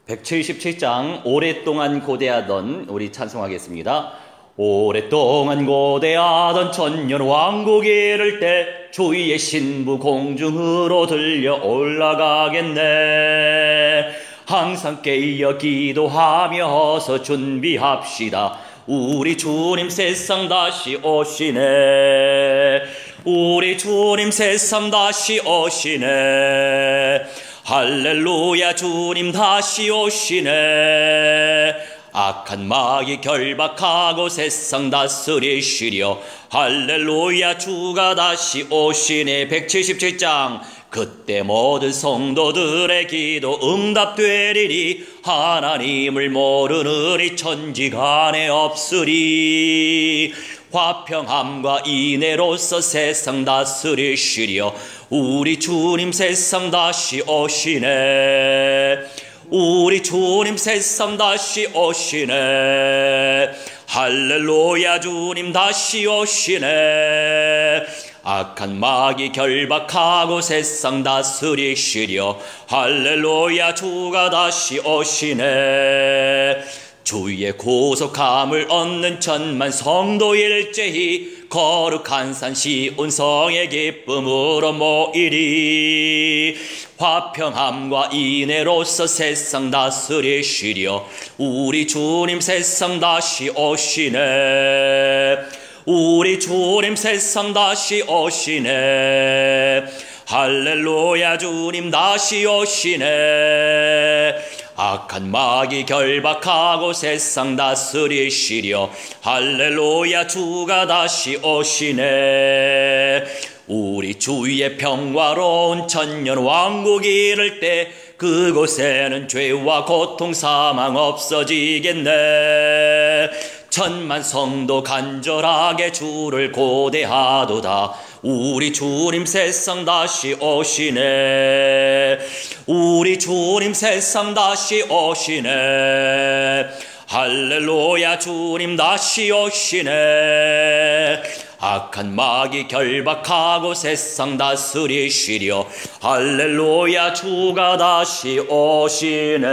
177장 오랫동안 고대하던 우리 찬송하겠습니다. 오랫동안 고대하던 천년 왕국이 이를 때 주의 신부 공중으로 들려 올라가겠네. 항상 깨어 기도하며 어서 준비합시다. 우리 주님 세상 다시 오시네. 우리 주님 세상 다시 오시네. 할렐루야, 주님 다시 오시네. 악한 마귀 결박하고 세상 다스리시려. 할렐루야, 주가 다시 오시네. 177장 그때 모든 성도들의 기도 응답되리니 하나님을 모르느니 천지간에 없으리. 화평함과 인애로서 세상 다스리시려. 우리 주님 세상 다시 오시네. 우리 주님 세상 다시 오시네. 할렐루야, 주님 다시 오시네. 악한 마귀 결박하고 세상 다스리시려. 할렐루야, 주가 다시 오시네. 주의 구속함을 얻는 천만 성도 일제히 거룩한 산 시온 성의 기쁨으로 모이리. 화평함과 인애로서 세상 다스리시려. 우리 주님 세상 다시 오시네. 우리 주님 세상 다시 오시네. 할렐루야, 주님 다시 오시네. 악한 마귀 결박하고 세상 다스리시려. 할렐루야, 주가 다시 오시네. 우리 주의 평화로운 천년 왕국이 이를 때 그곳에는 죄와 고통 사망 없어지겠네. 천만 성도 간절하게 주를 고대하도다. 우리 주님 세상 다시 오시네. 우리 주님 세상 다시 오시네. 할렐루야, 주님 다시 오시네. 악한 마귀 결박하고 세상 다스리시려. 할렐루야, 주가 다시 오시네.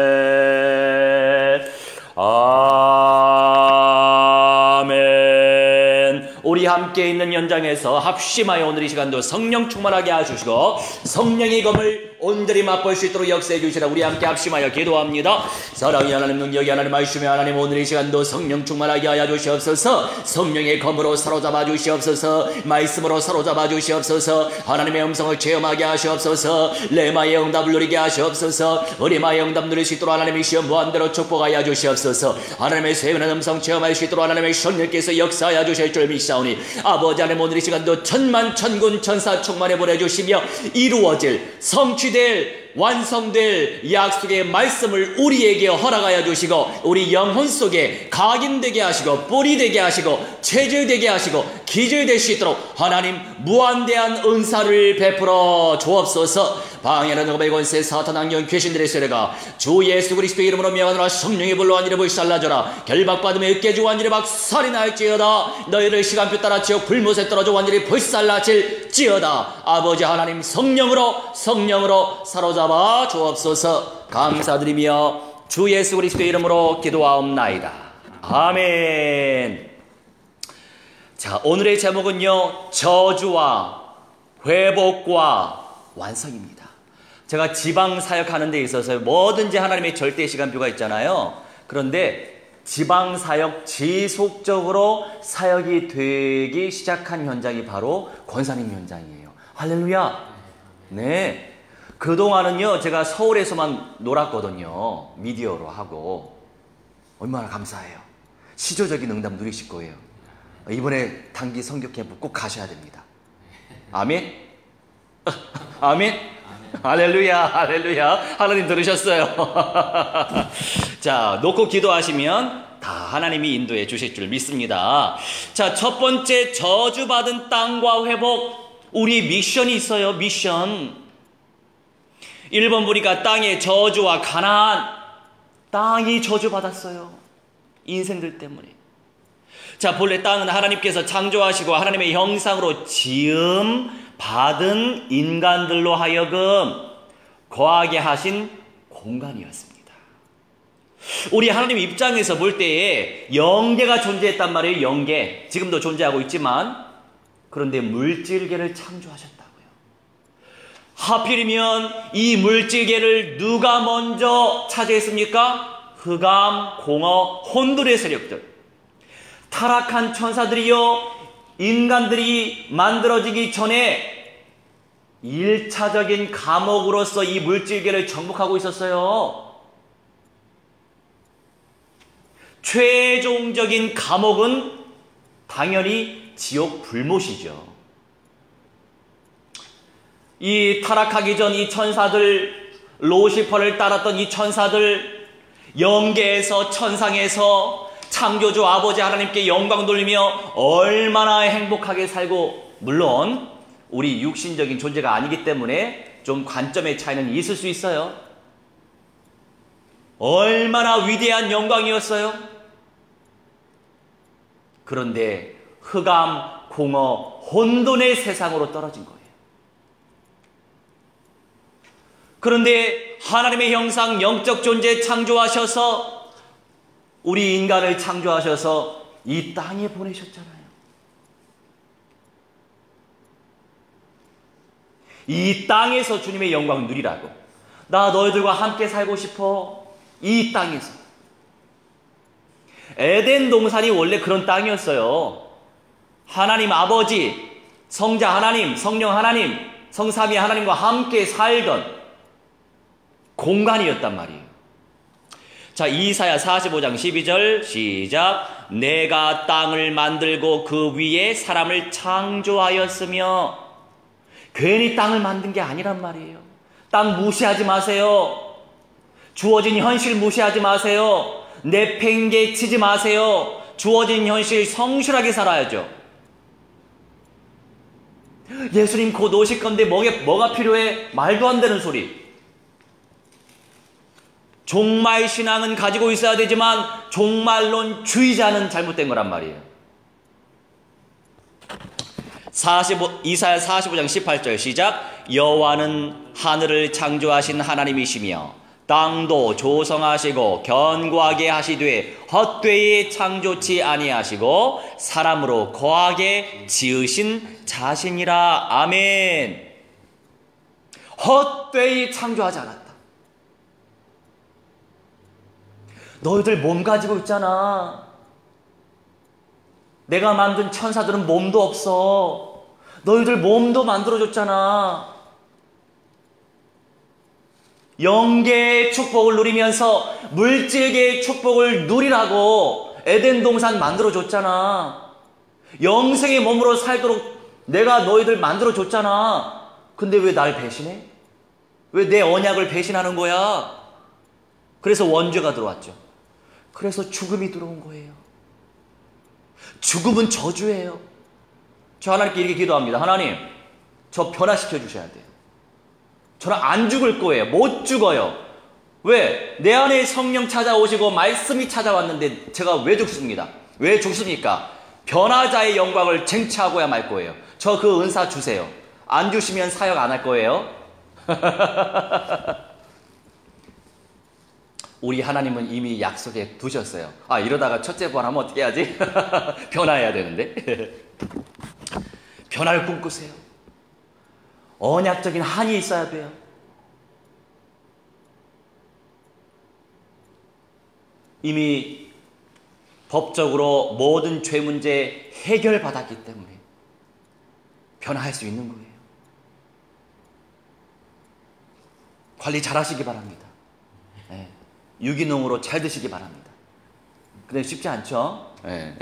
아멘. 우리 함께 있는 현장에서 합심하여 오늘 이 시간도 성령 충만하게 하시고 성령의 검을 온전히 맛볼 수 있도록 역사해 주시라. 우리 함께 합심하여 기도합니다. 사랑의 하나님, 능력의 하나님, 말씀의 하나님, 오늘 이 시간도 성령 충만하게 하여 주시옵소서. 성령의 검으로 사로잡아 주시옵소서. 말씀으로 사로잡아 주시옵소서. 하나님의 음성을 체험하게 하시옵소서. 레마의 응답을 누리게 하시옵소서. 우리마의 응답 누릴 수 있도록 하나님의 시험 무한대로 축복하여 주시옵소서. 하나님의 세운한 음성 체험할 수 있도록 하나님의 성령께서 역사하여 주실 줄 믿사오니 아버지 하나님, 오늘 이 시간도 천만 천군 천사 충만해 보내주시며 이루어질 성취될 완성될 약속의 말씀을 우리에게 허락하여 주시고 우리 영혼 속에 각인되게 하시고 뿌리되게 하시고 체질되게 하시고 기질될 수 있도록 하나님 무한대한 은사를 베풀어 주옵소서. 방해하는 너의 권세 사탄 악령 귀신들의 세례가 주 예수 그리스도의 이름으로 명하노라. 성령의 불로 한 일을 불살라져라. 결박받으며 으깨지고 한 일을 박살이 날지어다. 너희를 시간표 따라 지옥 불못에 떨어져 완전히 불살라질지어다. 아버지 하나님, 성령으로 사로잡아 주옵소서. 감사드리며 주 예수 그리스도의 이름으로 기도하옵나이다. 아멘. 자, 오늘의 제목은요, 저주와 회복과 완성입니다. 제가 지방 사역하는 데 있어서 뭐든지 하나님의 절대 시간표가 있잖아요. 그런데 지방 사역 지속적으로 사역이 되기 시작한 현장이 바로 권사님 현장이에요. 할렐루야. 네. 그동안은요, 제가 서울에서만 놀았거든요. 미디어로 하고. 얼마나 감사해요. 시조적인 응답 누리실 거예요. 이번에 단기 선교 캠프 꼭 가셔야 됩니다. 아멘? 아멘? 할렐루야, 할렐루야. 하나님 들으셨어요. 자, 놓고 기도하시면 다 하나님이 인도해 주실 줄 믿습니다. 자, 첫 번째, 저주받은 땅과 회복. 우리 미션이 있어요. 미션. 1번 보니까 땅의 저주와 가나안. 땅이 저주받았어요. 인생들 때문에. 자, 본래 땅은 하나님께서 창조하시고 하나님의 형상으로 지음 받은 인간들로 하여금 거하게 하신 공간이었습니다. 우리 하나님 입장에서 볼 때에 영계가 존재했단 말이에요. 영계. 지금도 존재하고 있지만 그런데 물질계를 창조하셨다고요. 하필이면 이 물질계를 누가 먼저 차지했습니까? 흑암, 공허, 혼돈의 세력들. 타락한 천사들이요, 인간들이 만들어지기 전에 1차적인 감옥으로서 이 물질계를 정복하고 있었어요. 최종적인 감옥은 당연히 지옥 불못이죠. 이 타락하기 전 이 천사들, 로시퍼를 따랐던 이 천사들, 영계에서 천상에서 창조주 아버지 하나님께 영광 돌리며 얼마나 행복하게 살고, 물론 우리 육신적인 존재가 아니기 때문에 좀 관점의 차이는 있을 수 있어요. 얼마나 위대한 영광이었어요. 그런데 흑암, 공허, 혼돈의 세상으로 떨어진 거예요. 그런데 하나님의 형상, 영적 존재 창조하셔서 우리 인간을 창조하셔서 이 땅에 보내셨잖아요. 이 땅에서 주님의 영광 누리라고. 나 너희들과 함께 살고 싶어. 이 땅에서. 에덴 동산이 원래 그런 땅이었어요. 하나님 아버지, 성자 하나님, 성령 하나님, 성삼위 하나님과 함께 살던 공간이었단 말이에요. 자, 이사야 45장 12절 시작. 내가 땅을 만들고 그 위에 사람을 창조하였으며. 괜히 땅을 만든 게 아니란 말이에요. 땅 무시하지 마세요. 주어진 현실 무시하지 마세요. 내팽개 치지 마세요. 주어진 현실 성실하게 살아야죠. 예수님 곧 오실 건데 뭐가 필요해? 말도 안 되는 소리. 종말 신앙은 가지고 있어야 되지만 종말론주의자는 잘못된 거란 말이에요. 이사야 45장 18절 시작. 여호와는 하늘을 창조하신 하나님이시며 땅도 조성하시고 견고하게 하시되 헛되이 창조치 아니하시고 사람으로 거하게 지으신 자신이라. 아멘. 헛되이 창조하지 않았다. 너희들 몸 가지고 있잖아. 내가 만든 천사들은 몸도 없어. 너희들 몸도 만들어줬잖아. 영계의 축복을 누리면서 물질계의 축복을 누리라고 에덴 동산 만들어줬잖아. 영생의 몸으로 살도록 내가 너희들 만들어줬잖아. 근데 왜 날 배신해? 왜 내 언약을 배신하는 거야? 그래서 원죄가 들어왔죠. 그래서 죽음이 들어온 거예요. 죽음은 저주예요. 저 하나님께 이렇게 기도합니다. 하나님, 저 변화시켜 주셔야 돼요. 저는 안 죽을 거예요. 못 죽어요. 왜? 내 안에 성령 찾아오시고 말씀이 찾아왔는데 제가 왜 죽습니다? 왜 죽습니까? 변화자의 영광을 쟁취하고야 말 거예요. 저 그 은사 주세요. 안 주시면 사역 안 할 거예요. 우리 하나님은 이미 약속해 두셨어요. 아, 이러다가 첫째 부활하면 어떻게 해야지? 변화해야 되는데. 변화를 꿈꾸세요. 언약적인 한이 있어야 돼요. 이미 법적으로 모든 죄 문제 해결받았기 때문에 변화할 수 있는 거예요. 관리 잘 하시기 바랍니다. 네. 유기농으로 잘 드시기 바랍니다. 근데 쉽지 않죠? 네.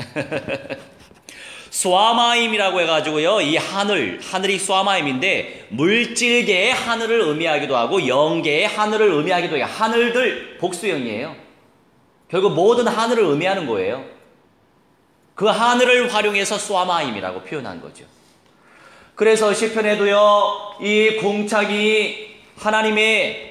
스와마임이라고 해가지고요, 이 하늘이 스와마임인데 물질계의 하늘을 의미하기도 하고 영계의 하늘을 의미하기도 해요. 하늘들 복수형이에요. 결국 모든 하늘을 의미하는 거예요. 그 하늘을 활용해서 스와마임이라고 표현한 거죠. 그래서 시편에도요, 이 공착이 하나님의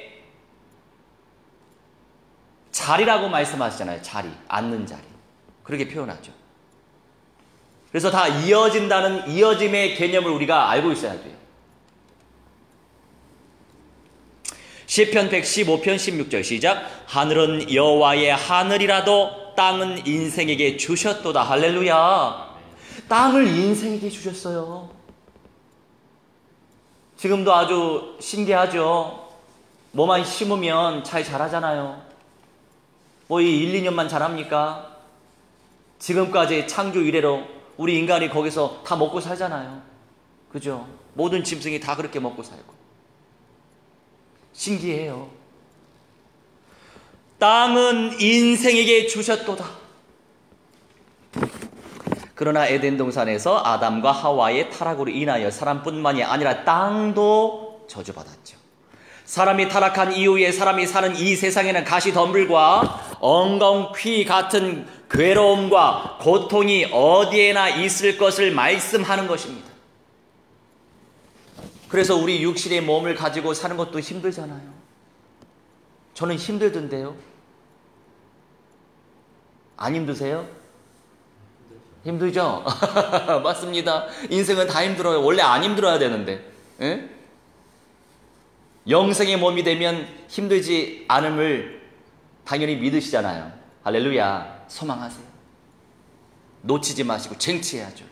자리라고 말씀하시잖아요. 자리, 앉는 자리. 그렇게 표현하죠. 그래서 다 이어진다는 이어짐의 개념을 우리가 알고 있어야 돼요. 시편 115편 16절 시작. 하늘은 여호와의 하늘이라도 땅은 인생에게 주셨도다. 할렐루야. 땅을 인생에게 주셨어요. 지금도 아주 신기하죠. 뭐만 심으면 잘 자라잖아요. 뭐 이 1, 2년만 자랍니까? 지금까지 창조 이래로 우리 인간이 거기서 다 먹고 살잖아요. 그죠? 모든 짐승이 다 그렇게 먹고 살고. 신기해요. 땅은 인생에게 주셨도다. 그러나 에덴 동산에서 아담과 하와의 타락으로 인하여 사람뿐만이 아니라 땅도 저주받았죠. 사람이 타락한 이후에 사람이 사는 이 세상에는 가시덤불과 엉겅퀴 같은 괴로움과 고통이 어디에나 있을 것을 말씀하는 것입니다. 그래서 우리 육신의 몸을 가지고 사는 것도 힘들잖아요. 저는 힘들던데요. 안 힘드세요? 힘들죠? 맞습니다. 인생은 다 힘들어요. 원래 안 힘들어야 되는데. 에? 영생의 몸이 되면 힘들지 않음을 당연히 믿으시잖아요. 할렐루야. 소망하세요. 놓치지 마시고 쟁취해야죠.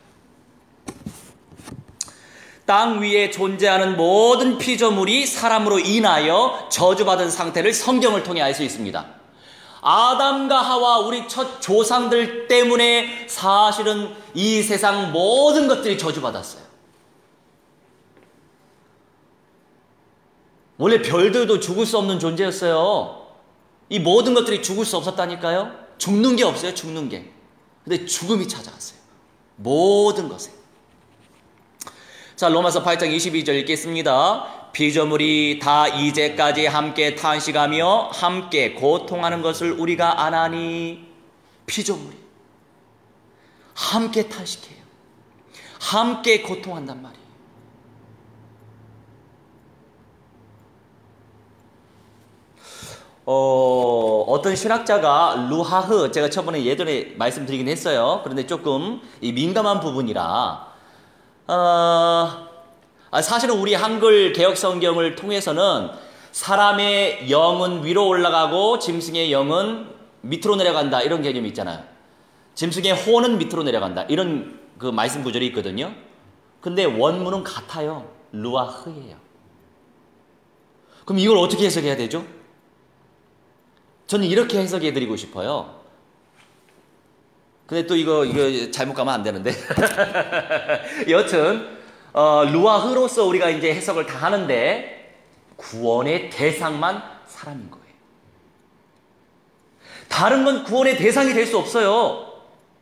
땅 위에 존재하는 모든 피조물이 사람으로 인하여 저주받은 상태를 성경을 통해 알 수 있습니다. 아담과 하와 우리 첫 조상들 때문에 사실은 이 세상 모든 것들이 저주받았어요. 원래 별들도 죽을 수 없는 존재였어요. 이 모든 것들이 죽을 수 없었다니까요. 죽는 게 없어요. 죽는 게. 근데 죽음이 찾아왔어요. 모든 것에. 자, 로마서 8장 22절 읽겠습니다. 피조물이 다 이제까지 함께 탄식하며 함께 고통하는 것을 우리가 아나니. 피조물이 함께 탄식해요. 함께 고통한단 말이에요. 어떤 신학자가 루하흐, 제가 저번에 예전에 말씀드리긴 했어요. 그런데 조금 이 민감한 부분이라 사실은 우리 한글 개역 성경을 통해서는 사람의 영은 위로 올라가고 짐승의 영은 밑으로 내려간다 이런 개념이 있잖아요. 짐승의 혼은 밑으로 내려간다 이런 그 말씀 구절이 있거든요. 근데 원문은 같아요. 루아흐예요. 그럼 이걸 어떻게 해석해야 되죠? 저는 이렇게 해석해 드리고 싶어요. 근데 또 이거 잘못 가면 안 되는데. 여튼 루아흐로서 우리가 이제 해석을 다 하는데 구원의 대상만 사람인 거예요. 다른 건 구원의 대상이 될 수 없어요.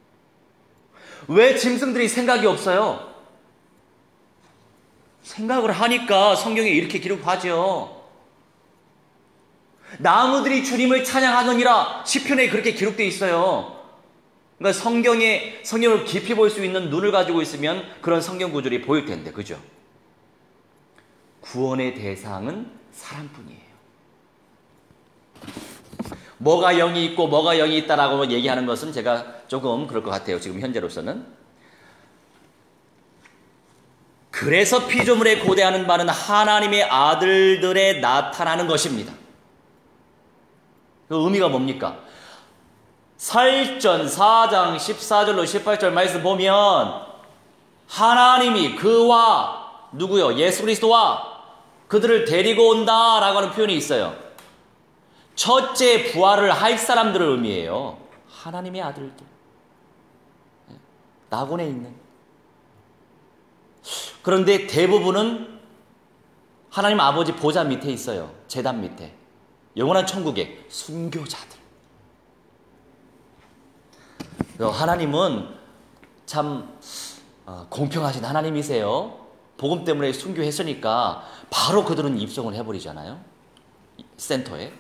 왜 짐승들이 생각이 없어요? 생각을 하니까 성경에 이렇게 기록하죠. 나무들이 주님을 찬양하느니라 시편에 그렇게 기록되어 있어요. 그러니까 성경을 깊이 볼 수 있는 눈을 가지고 있으면 그런 성경 구절이 보일 텐데, 그죠? 구원의 대상은 사람뿐이에요. 뭐가 영이 있고 뭐가 영이 있다라고 얘기하는 것은 제가 조금 그럴 것 같아요. 지금 현재로서는. 그래서 피조물에 고대하는 바는 하나님의 아들들에 나타나는 것입니다. 그 의미가 뭡니까? 사일전 4장 14절로 18절 말씀 보면 하나님이 그와 누구요? 예수 그리스도와 그들을 데리고 온다라고 하는 표현이 있어요. 첫째 부활을 할 사람들을 의미해요. 하나님의 아들들. 낙원에 있는. 그런데 대부분은 하나님 아버지 보좌 밑에 있어요. 제단 밑에. 영원한 천국의 순교자들. 하나님은 참 공평하신 하나님이세요. 복음 때문에 순교했으니까 바로 그들은 입성을 해버리잖아요. 센터에.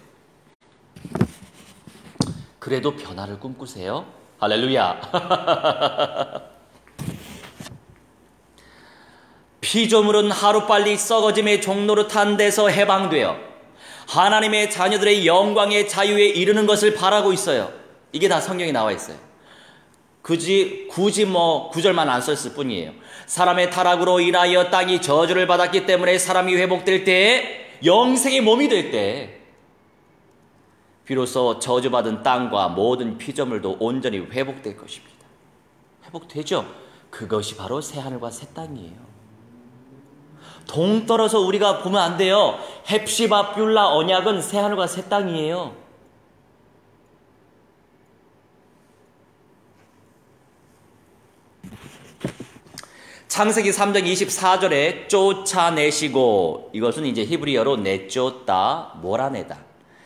그래도 변화를 꿈꾸세요. 할렐루야. 피조물은 하루빨리 썩어짐의 종노릇한 데서 해방되어 하나님의 자녀들의 영광의 자유에 이르는 것을 바라고 있어요. 이게 다 성경에 나와 있어요. 굳이 9절만 안 썼을 뿐이에요. 사람의 타락으로 인하여 땅이 저주를 받았기 때문에 사람이 회복될 때 영생의 몸이 될 때 비로소 저주받은 땅과 모든 피조물도 온전히 회복될 것입니다. 회복되죠? 그것이 바로 새하늘과 새 땅이에요. 동떨어서 우리가 보면 안 돼요. 헵시바 뷸라 언약은 새하늘과 새 땅이에요. 창세기 3장 24절에 쫓아내시고, 이것은 이제 히브리어로 내쫓다, 몰아내다.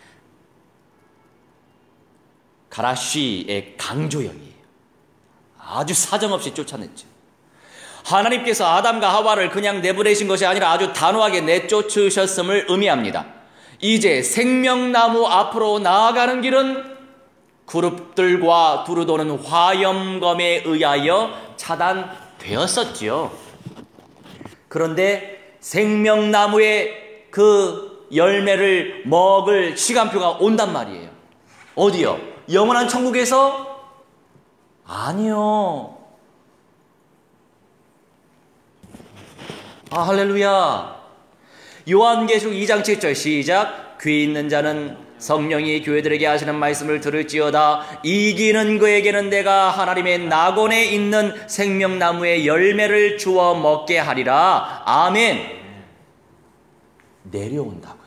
가라쉬의 강조형이에요. 아주 사정없이 쫓아냈죠. 하나님께서 아담과 하와를 그냥 내보내신 것이 아니라 아주 단호하게 내쫓으셨음을 의미합니다. 이제 생명나무 앞으로 나아가는 길은 그룹들과 두루 도는 화염검에 의하여 차단되었었지요. 그런데 생명나무의 그 열매를 먹을 시간표가 온단 말이에요. 어디요? 영원한 천국에서? 아니요. 할렐루야. 요한계시록 2장 7절 시작. 귀 있는 자는 성령이 교회들에게 하시는 말씀을 들을지어다. 이기는 그에게는 내가 하나님의 낙원에 있는 생명나무의 열매를 주어 먹게 하리라. 아멘. 내려온다고요.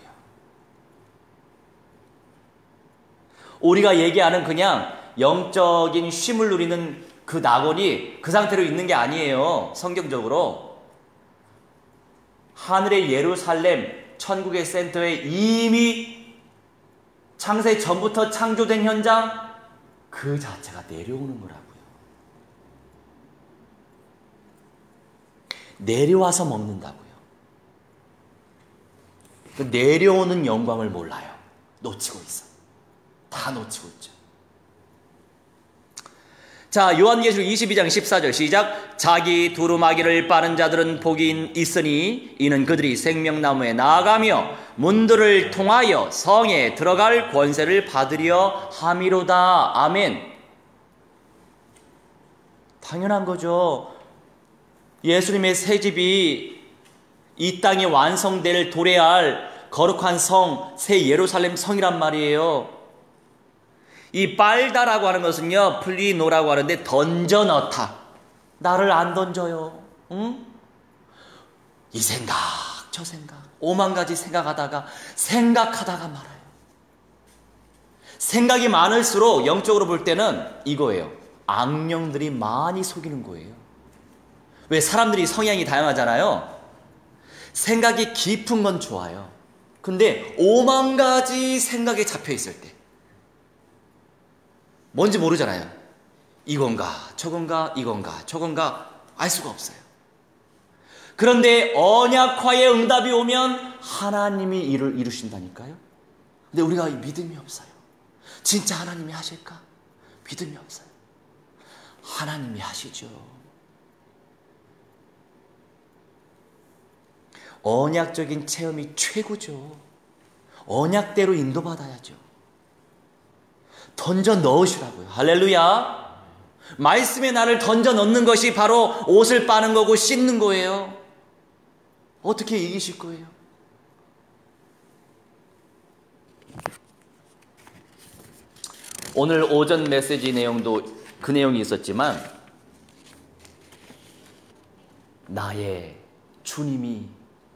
우리가 얘기하는 그냥 영적인 쉼을 누리는 그 낙원이 그 상태로 있는 게 아니에요. 성경적으로 하늘의 예루살렘 천국의 센터에 이미 창세 전부터 창조된 현장 그 자체가 내려오는 거라고요. 내려와서 먹는다고요. 그 내려오는 영광을 몰라요. 놓치고 있어. 다 놓치고 있죠. 자, 요한계시록 22장 14절 시작. 자기 두루마기를 빠는 자들은 복이 있으니 이는 그들이 생명나무에 나아가며 문들을 통하여 성에 들어갈 권세를 받으려 함이로다. 아멘. 당연한 거죠. 예수님의 새 집이 이 땅에 완성될 도래할 거룩한 성, 새 예루살렘 성이란 말이에요. 이 빨다라고 하는 것은요, 플리노라고 하는데 던져 넣다. 나를 안 던져요. 응? 이 생각, 저 생각, 오만 가지 생각하다가 말아요. 생각이 많을수록 영적으로 볼 때는 이거예요. 악령들이 많이 속이는 거예요. 왜 사람들이 성향이 다양하잖아요. 생각이 깊은 건 좋아요. 근데 오만 가지 생각에 잡혀 있을 때 뭔지 모르잖아요. 이건가 저건가 이건가 저건가 알 수가 없어요. 그런데 언약화의 응답이 오면 하나님이 일을 이루신다니까요. 근데 우리가 믿음이 없어요. 진짜 하나님이 하실까? 믿음이 없어요. 하나님이 하시죠. 언약적인 체험이 최고죠. 언약대로 인도받아야죠. 던져 넣으시라고요. 할렐루야. 말씀에 나를 던져 넣는 것이 바로 옷을 빠는 거고 씻는 거예요. 어떻게 이기실 거예요? 오늘 오전 메시지 내용도 그 내용이 있었지만 나의 주님이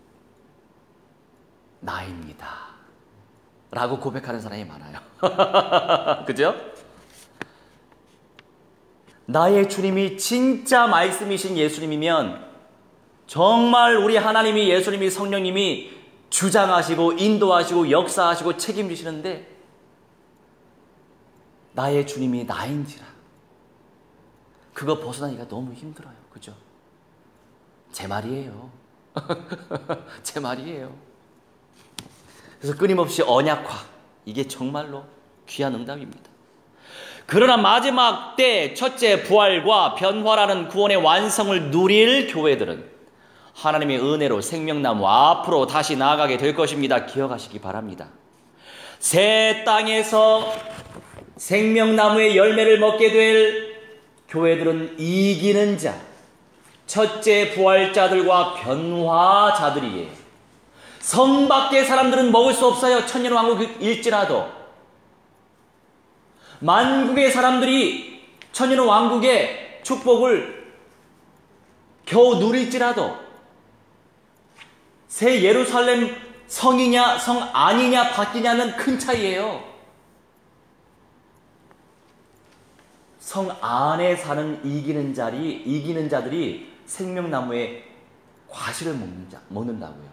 나입니다 라고 고백하는 사람이 많아요. 그죠? 나의 주님이 진짜 말씀이신 예수님이면 정말 우리 하나님이 예수님이 성령님이 주장하시고 인도하시고 역사하시고 책임지시는데 나의 주님이 나인지라 그거 벗어나기가 너무 힘들어요. 그죠? 제 말이에요. 제 말이에요. 그래서 끊임없이 언약화, 이게 정말로 귀한 응답입니다. 그러나 마지막 때 첫째 부활과 변화라는 구원의 완성을 누릴 교회들은 하나님의 은혜로 생명나무 앞으로 다시 나아가게 될 것입니다. 기억하시기 바랍니다. 새 땅에서 생명나무의 열매를 먹게 될 교회들은 이기는 자, 첫째 부활자들과 변화자들이에요. 성 밖의 사람들은 먹을 수 없어요. 천년왕국일지라도. 만국의 사람들이 천년왕국의 축복을 겨우 누릴지라도 새 예루살렘 성이냐 성 아니냐 바뀌냐는 큰 차이예요. 성 안에 사는 이기는 자들이 생명나무의 과실을 먹는다고요.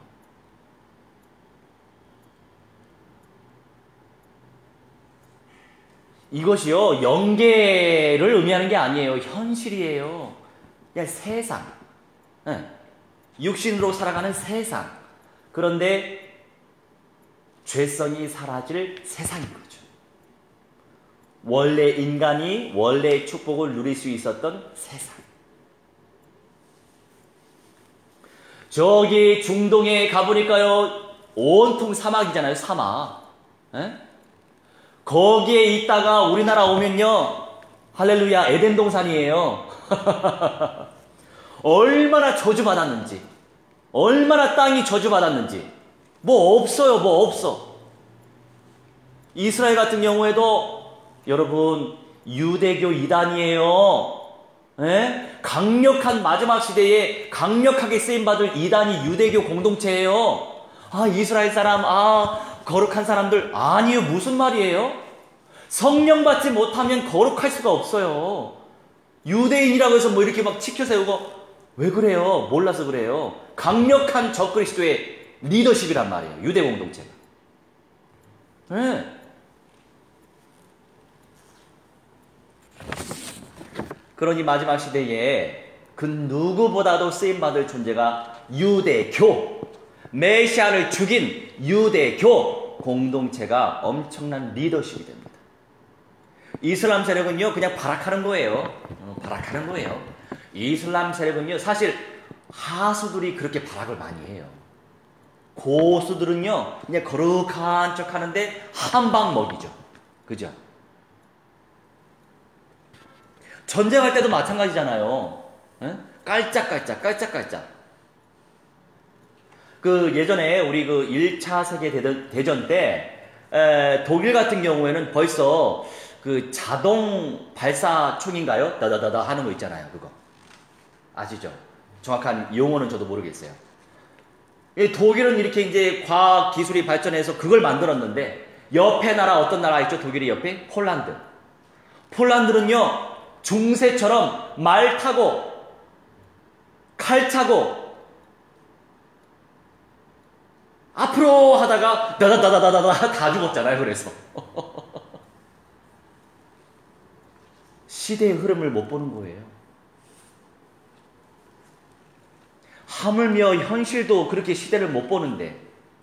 이것이요, 영계를 의미하는 게 아니에요. 현실이에요. 그냥 세상. 육신으로 살아가는 세상. 그런데 죄성이 사라질 세상인 거죠. 원래 인간이 원래의 축복을 누릴 수 있었던 세상. 저기 중동에 가보니까요, 온통 사막이잖아요. 사막. 거기에 있다가 우리나라 오면요, 할렐루야, 에덴 동산이에요. 얼마나 저주받았는지, 얼마나 땅이 저주받았는지. 뭐 없어요, 뭐 없어. 이스라엘 같은 경우에도 여러분 유대교 이단이에요. 강력한 마지막 시대에 강력하게 쓰임받을 이단이 유대교 공동체예요. 아, 이스라엘 사람, 거룩한 사람들. 아니요, 무슨 말이에요? 성령 받지 못하면 거룩할 수가 없어요. 유대인이라고 해서 뭐 이렇게 막 치켜 세우고, 왜 그래요? 몰라서 그래요. 강력한 적그리스도의 리더십이란 말이에요, 유대 공동체가. 그러니 마지막 시대에 그 누구보다도 쓰임받을 존재가 유대교, 메시아를 죽인 유대교 공동체가 엄청난 리더십이 됩니다. 이슬람 세력은요, 그냥 발악하는 거예요. 발악하는 거예요. 이슬람 세력은요, 사실 하수들이 그렇게 발악을 많이 해요. 고수들은요, 그냥 거룩한 척 하는데 한 방 먹이죠. 그죠? 전쟁할 때도 마찬가지잖아요. 깔짝깔짝. 그 예전에 우리 그 1차 세계 대전 때 독일 같은 경우에는 벌써 그 자동 발사총인가요? 다다다다 하는 거 있잖아요. 그거 아시죠? 정확한 용어는 저도 모르겠어요. 독일은 이렇게 이제 과학 기술이 발전해서 그걸 만들었는데, 옆에 나라 어떤 나라 있죠? 독일의 옆에 폴란드. 폴란드는요, 중세처럼 말 타고 칼 차고 앞으로 하다가 다다다다다다 다 죽었잖아요. 그래서 시대의 흐름을 못 보는 거예요. 하물며 현실도 그렇게 시대를 못 보는데,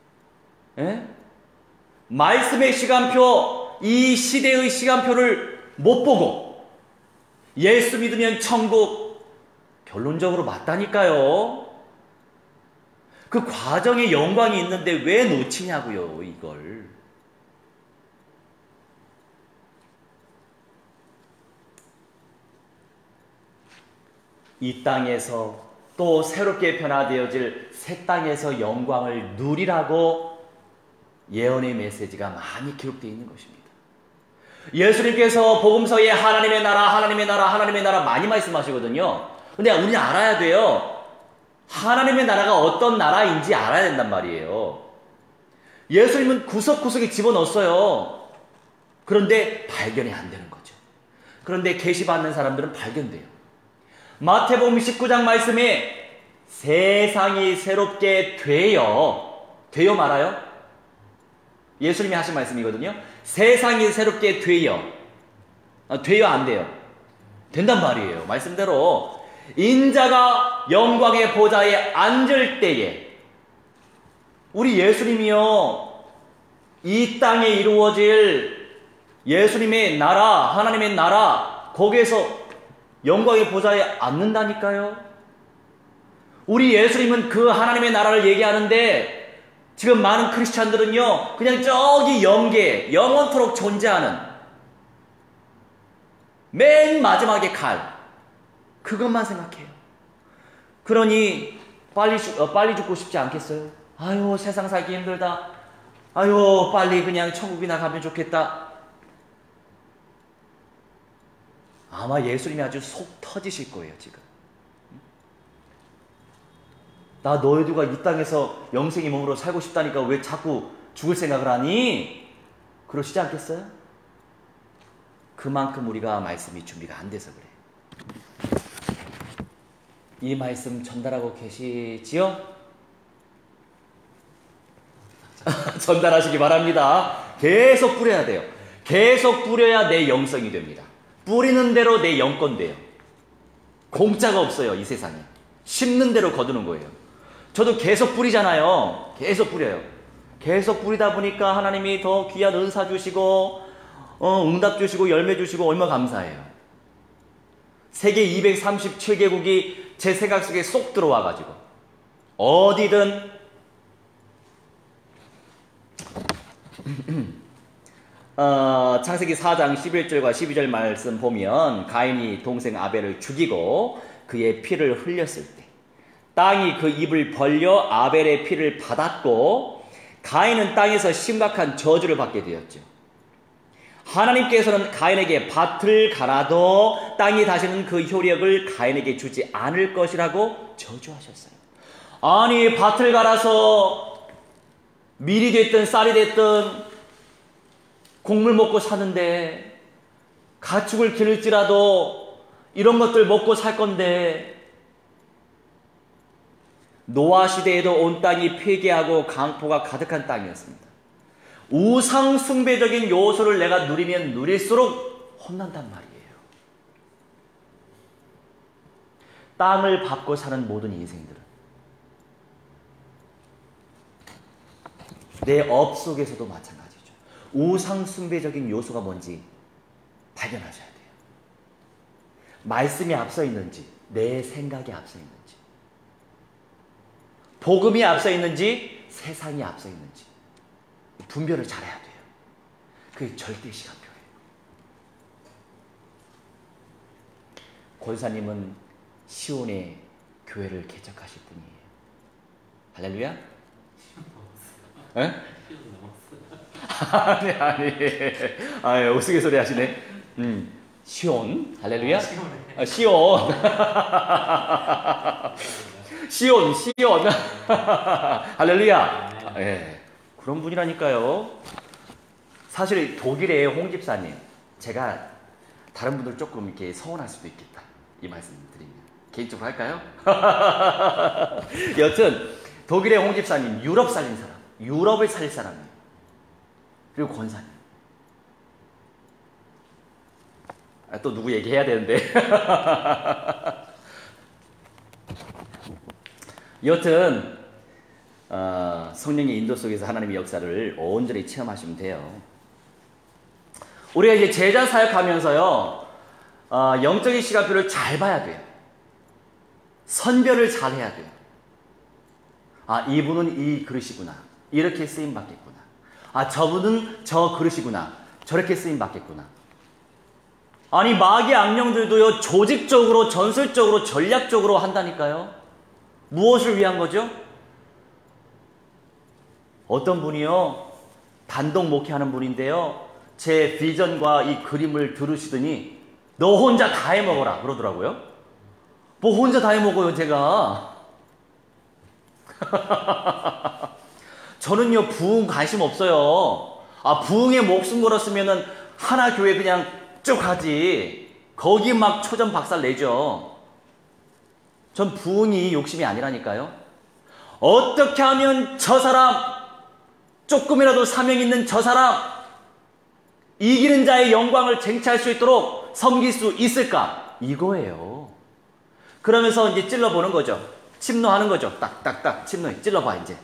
말씀의 시간표, 이 시대의 시간표를 못 보고 예수 믿으면 천국, 결론적으로 맞다니까요. 그 과정에 영광이 있는데 왜 놓치냐고요, 이걸. 이 땅에서 또 새롭게 변화되어질 새 땅에서 영광을 누리라고 예언의 메시지가 많이 기록되어 있는 것입니다. 예수님께서 복음서에 하나님의 나라 많이 말씀하시거든요. 근데 우리는 알아야 돼요. 하나님의 나라가 어떤 나라인지 알아야 된단 말이에요. 예수님은 구석구석에 집어넣었어요. 그런데 발견이 안 되는 거죠. 그런데 계시받는 사람들은 발견돼요. 마태복음 19장 말씀에 세상이 새롭게 되어 말아요? 예수님이 하신 말씀이거든요. 세상이 새롭게 되어 안 돼요? 된단 말이에요. 말씀대로 인자가 영광의 보좌에 앉을 때에 우리 예수님이요, 이 땅에 이루어질 예수님의 나라, 하나님의 나라, 거기에서 영광의 보좌에 앉는다니까요. 우리 예수님은 그 하나님의 나라를 얘기하는데, 지금 많은 크리스찬들은요, 그냥 저기 영계, 영원토록 존재하는 맨 마지막에 칼, 그것만 생각해요. 그러니 빨리 죽고 싶지 않겠어요? 아유, 세상 살기 힘들다. 아유, 빨리 그냥 천국이나 가면 좋겠다. 아마 예수님이 아주 속 터지실 거예요, 지금. 나 너희들과 이 땅에서 영생의 몸으로 살고 싶다니까 왜 자꾸 죽을 생각을 하니? 그러시지 않겠어요? 그만큼 우리가 말씀이 준비가 안 돼서 그래. 이 말씀 전달하고 계시지요? 전달하시기 바랍니다. 계속 뿌려야 돼요. 계속 뿌려야 내 영성이 됩니다. 뿌리는 대로 내 영권 돼요. 공짜가 없어요, 이 세상에. 심는 대로 거두는 거예요. 저도 계속 뿌리잖아요. 계속 뿌려요. 계속 뿌리다 보니까 하나님이 더 귀한 은사 주시고 응답 주시고 열매 주시고 얼마나 감사해요. 세계 237개국이 제 생각 속에 쏙 들어와가지고 어디든 창세기 4장 11절과 12절 말씀 보면 가인이 동생 아벨을 죽이고 그의 피를 흘렸을 때 땅이 그 입을 벌려 아벨의 피를 받았고 가인은 땅에서 심각한 저주를 받게 되었죠. 하나님께서는 가인에게 밭을 갈아도 땅이 다시는 그 효력을 가인에게 주지 않을 것이라고 저주하셨어요. 아니, 밭을 갈아서 밀이 됐든 쌀이 됐든 곡물 먹고 사는데, 가축을 기를지라도 이런 것들 먹고 살 건데, 노아 시대에도 온 땅이 폐기하고 강포가 가득한 땅이었습니다. 우상 숭배적인 요소를 내가 누리면 누릴수록 혼난단 말이에요. 땅을 밟고 사는 모든 인생들은 내 업 속에서도 마찬가지죠. 우상 숭배적인 요소가 뭔지 발견하셔야 돼요. 말씀이 앞서 있는지, 내 생각이 앞서 있는지, 복음이 앞서 있는지, 세상이 앞서 있는지 분별을 잘해야 돼요. 그게 절대 시간표예요. 권사님은 시온의 교회를 개척하실 분이에요. 할렐루야? 에? 아니, 우스갯소리 하시네. 시온, 할렐루야? 시온. 시온. 할렐루야. 예. 그런 분이라니까요. 사실 독일의 홍 집사님, 제가 다른 분들 조금 이렇게 서운할 수도 있겠다, 이 말씀 드리면 개인적으로 할까요? 여튼 독일의 홍 집사님, 유럽 살린 사람, 유럽을 살릴 사람이에요. 그리고 권사님. 또 누구 얘기해야 되는데. 여튼 성령의 인도 속에서 하나님의 역사를 온전히 체험하시면 돼요. 우리가 이제 제자 사역하면서요, 영적인 시간표를 잘 봐야 돼요. 선별을 잘 해야 돼요. 아, 이분은 이 그릇이구나, 이렇게 쓰임 받겠구나. 아, 저분은 저 그릇이구나, 저렇게 쓰임 받겠구나. 아니, 마귀 악령들도요, 조직적으로, 전술적으로, 전략적으로 한다니까요. 무엇을 위한 거죠? 어떤 분이요, 단독 목회하는 분인데요, 제 비전과 이 그림을 들으시더니 너 혼자 다 해먹어라 그러더라고요. 뭐 혼자 다 해먹어요, 제가. 저는요, 부흥 관심 없어요. 아, 부흥에 목숨 걸었으면은 하나 교회 그냥 쭉 하지, 거기 막 초전 박살 내죠. 전 부흥이 욕심이 아니라니까요. 어떻게 하면 저 사람, 조금이라도 사명 있는 저 사람, 이기는 자의 영광을 쟁취할 수 있도록 섬길 수 있을까? 이거예요. 그러면서 이제 찔러보는 거죠. 침노하는 거죠. 딱딱딱 침노해. 찔러봐, 이제.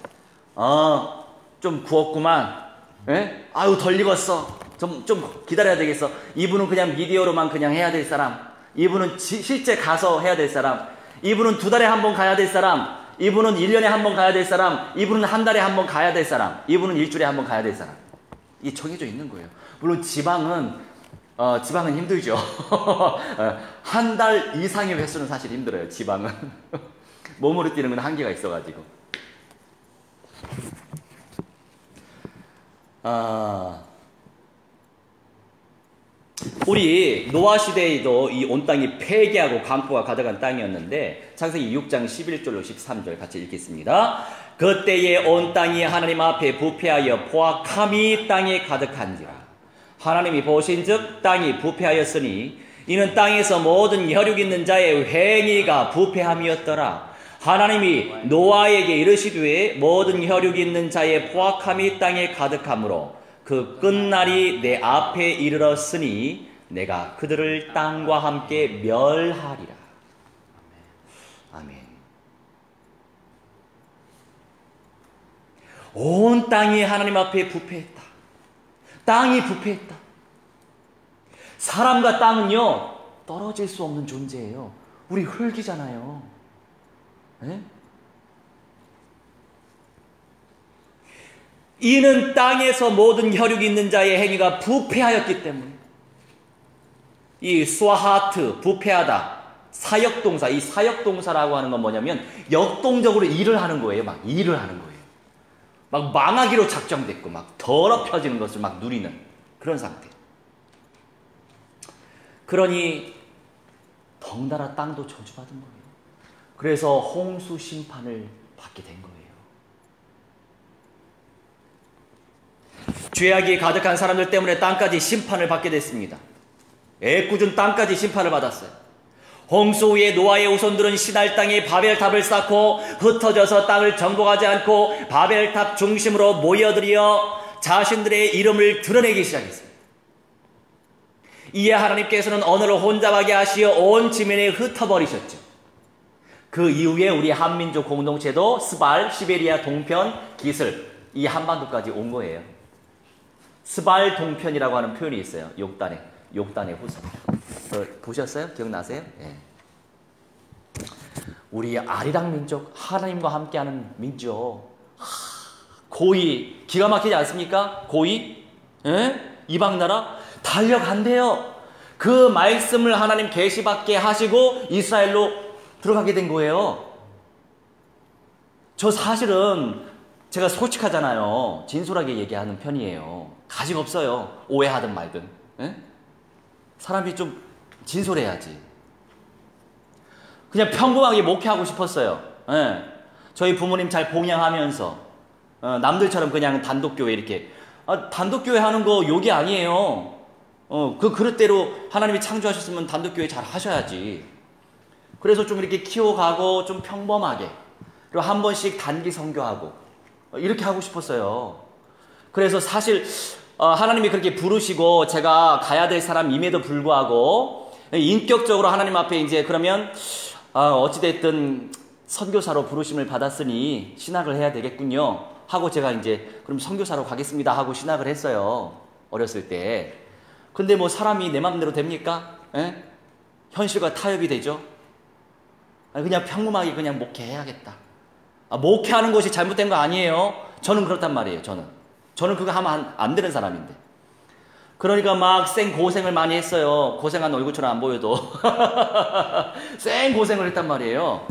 좀 구웠구만. 예? 아유, 덜 익었어. 좀 기다려야 되겠어. 이분은 그냥 미디어로만 그냥 해야 될 사람. 이분은 실제 가서 해야 될 사람. 이분은 2달에 한 번 가야 될 사람. 이분은 1년에 한 번 가야 될 사람. 이분은 한 달에 한 번 가야 될 사람. 이분은 일주일에 한 번 가야 될 사람. 이게 정해져 있는 거예요. 물론 지방은 힘들죠. 한 달 이상의 횟수는 사실 힘들어요, 지방은. 몸으로 뛰는 건 한계가 있어가지고. 우리 노아 시대에도 이 온 땅이 폐기하고 강포가 가득한 땅이었는데 창세기 6장 11절로 13절 같이 읽겠습니다. 그때에 온 땅이 하나님 앞에 부패하여 포악함이 땅에 가득한지라. 하나님이 보신즉 땅이 부패하였으니 이는 땅에서 모든 혈육 있는 자의 행위가 부패함이었더라. 하나님이 노아에게 이르시되 모든 혈육 있는 자의 포악함이 땅에 가득하므로 그 끝날이 내 앞에 이르렀으니 내가 그들을 땅과 함께 멸하리라. 아멘. 온 땅이 하나님 앞에 부패했다. 땅이 부패했다. 사람과 땅은요, 떨어질 수 없는 존재예요. 우리 흙이잖아요. 네? 이는 땅에서 모든 혈육이 있는 자의 행위가 부패하였기 때문에. 이 스와하트, 부패하다, 사역동사, 이 사역동사라고 하는 건 뭐냐면 역동적으로 일을 하는 거예요. 막 일을 하는 거예요. 막 망하기로 작정됐고 막 더럽혀지는 것을 막 누리는 그런 상태. 그러니 덩달아 땅도 저주받은 거예요. 그래서 홍수 심판을 받게 된 거예요. 죄악이 가득한 사람들 때문에 땅까지 심판을 받게 됐습니다. 애꿎은 땅까지 심판을 받았어요. 홍수 후에 노아의 후손들은 시날 땅에 바벨탑을 쌓고 흩어져서 땅을 정복하지 않고 바벨탑 중심으로 모여들여 자신들의 이름을 드러내기 시작했습니다. 이에 하나님께서는 언어를 혼잡하게 하시어 온 지면에 흩어버리셨죠. 그 이후에 우리 한민족 공동체도 스발, 시베리아 동편, 기슬, 이 한반도까지 온 거예요. 스발 동편이라고 하는 표현이 있어요. 욕단의 후손. 보셨어요? 기억나세요? 예. 우리 아리랑 민족, 하나님과 함께하는 민족. 고이, 기가 막히지 않습니까? 고이? 예? 이방 나라? 달려간대요. 그 말씀을 하나님 계시받게 하시고 이스라엘로 들어가게 된 거예요. 저 사실은 제가 솔직하잖아요. 진솔하게 얘기하는 편이에요. 가식 없어요. 오해하든 말든. 예? 사람이 좀 진솔해야지. 그냥 평범하게 목회하고 싶었어요. 예. 저희 부모님 잘 봉양하면서 남들처럼 그냥 단독교회 이렇게. 단독교회 하는 거 욕이 아니에요. 그 그릇대로 하나님이 창조하셨으면 단독교회 잘 하셔야지. 그래서 좀 이렇게 키워가고 좀 평범하게, 그리고 한 번씩 단기 선교하고 이렇게 하고 싶었어요. 그래서 사실 하나님이 그렇게 부르시고 제가 가야 될 사람임에도 불구하고 인격적으로 하나님 앞에 이제 그러면 어찌됐든 선교사로 부르심을 받았으니 신학을 해야 되겠군요 하고 제가 이제 그럼 선교사로 가겠습니다 하고 신학을 했어요. 어렸을 때. 근데 뭐 사람이 내 맘대로 됩니까? 에? 현실과 타협이 되죠. 그냥 평범하게 그냥 목회해야겠다. 목회하는 것이 잘못된 거 아니에요. 저는 그렇단 말이에요. 저는 그거 하면 안 되는 사람인데. 그러니까 막 생 고생을 많이 했어요. 고생한 얼굴처럼 안 보여도 생 고생을 했단 말이에요.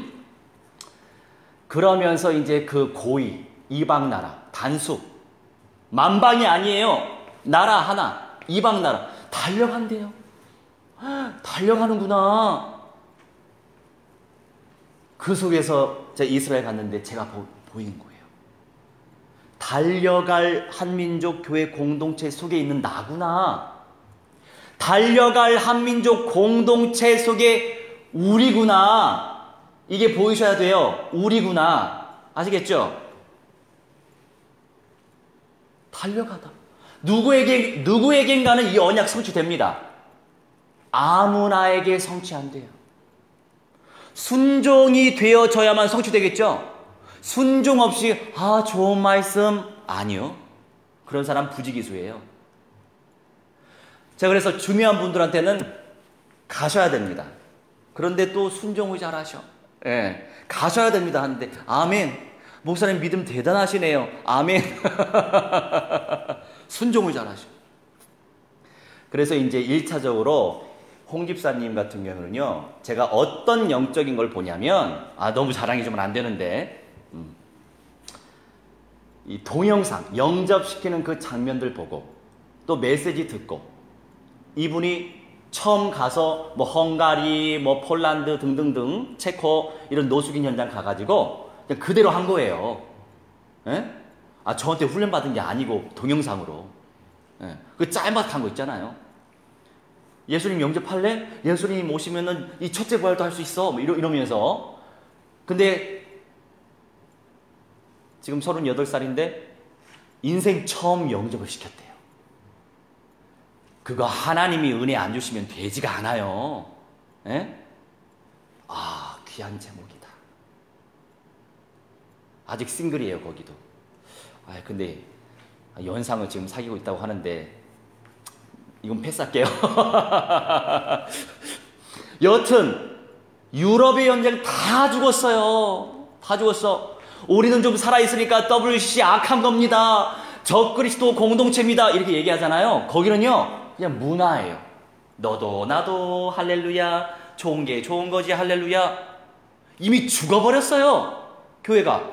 그러면서 이제 그 고이, 이방 나라, 단수, 만방이 아니에요. 나라 하나, 이방 나라 달려간대요. 달려가는구나. 그 속에서 제가 이스라엘 갔는데 제가 보인 거예요. 달려갈 한민족 교회 공동체 속에 있는 나구나. 달려갈 한민족 공동체 속에 우리구나. 이게 보이셔야 돼요. 우리구나. 아시겠죠? 달려가다. 누구에겐가는 이 언약 성취됩니다. 아무나에게 성취 안 돼요. 순종이 되어져야만 성취되겠죠? 순종 없이 좋은 말씀 아니요. 그런 사람 부지기수예요. 자, 그래서 중요한 분들한테는 가셔야 됩니다. 그런데 또 순종을 잘하셔. 예, 가셔야 됩니다 하는데 아멘. 목사님 믿음 대단하시네요. 아멘. 순종을 잘하셔. 그래서 이제 1차적으로 홍 집사님 같은 경우는요, 제가 어떤 영적인 걸 보냐면, 너무 자랑이 좀 안 되는데, 이 동영상, 영접시키는 그 장면들 보고 또 메시지 듣고 이분이 처음 가서 뭐 헝가리, 뭐 폴란드 등등등 체코 이런 노숙인 현장 가가지고 그냥 그대로 한 거예요. 예? 아, 저한테 훈련받은 게 아니고 동영상으로. 예. 그 짤막한 거 있잖아요. 예수님 영접할래? 예수님 오시면은 이 첫째 부활도 할 수 있어. 뭐 이러면서. 근데 지금 38살인데 인생 처음 영접을 시켰대요. 그거 하나님이 은혜 안 주시면 되지가 않아요. 예? 아, 귀한 제목이다. 아직 싱글이에요, 거기도. 아, 근데 연상을 지금 사귀고 있다고 하는데 이건 패스할게요. 여튼 유럽의 연장 다 죽었어요. 다 죽었어. 우리는 좀 살아있으니까 WCC 악한 겁니다. 적그리스도 공동체입니다. 이렇게 얘기하잖아요. 거기는요 그냥 문화예요. 너도 나도 할렐루야. 좋은 게 좋은 거지 할렐루야. 이미 죽어버렸어요, 교회가.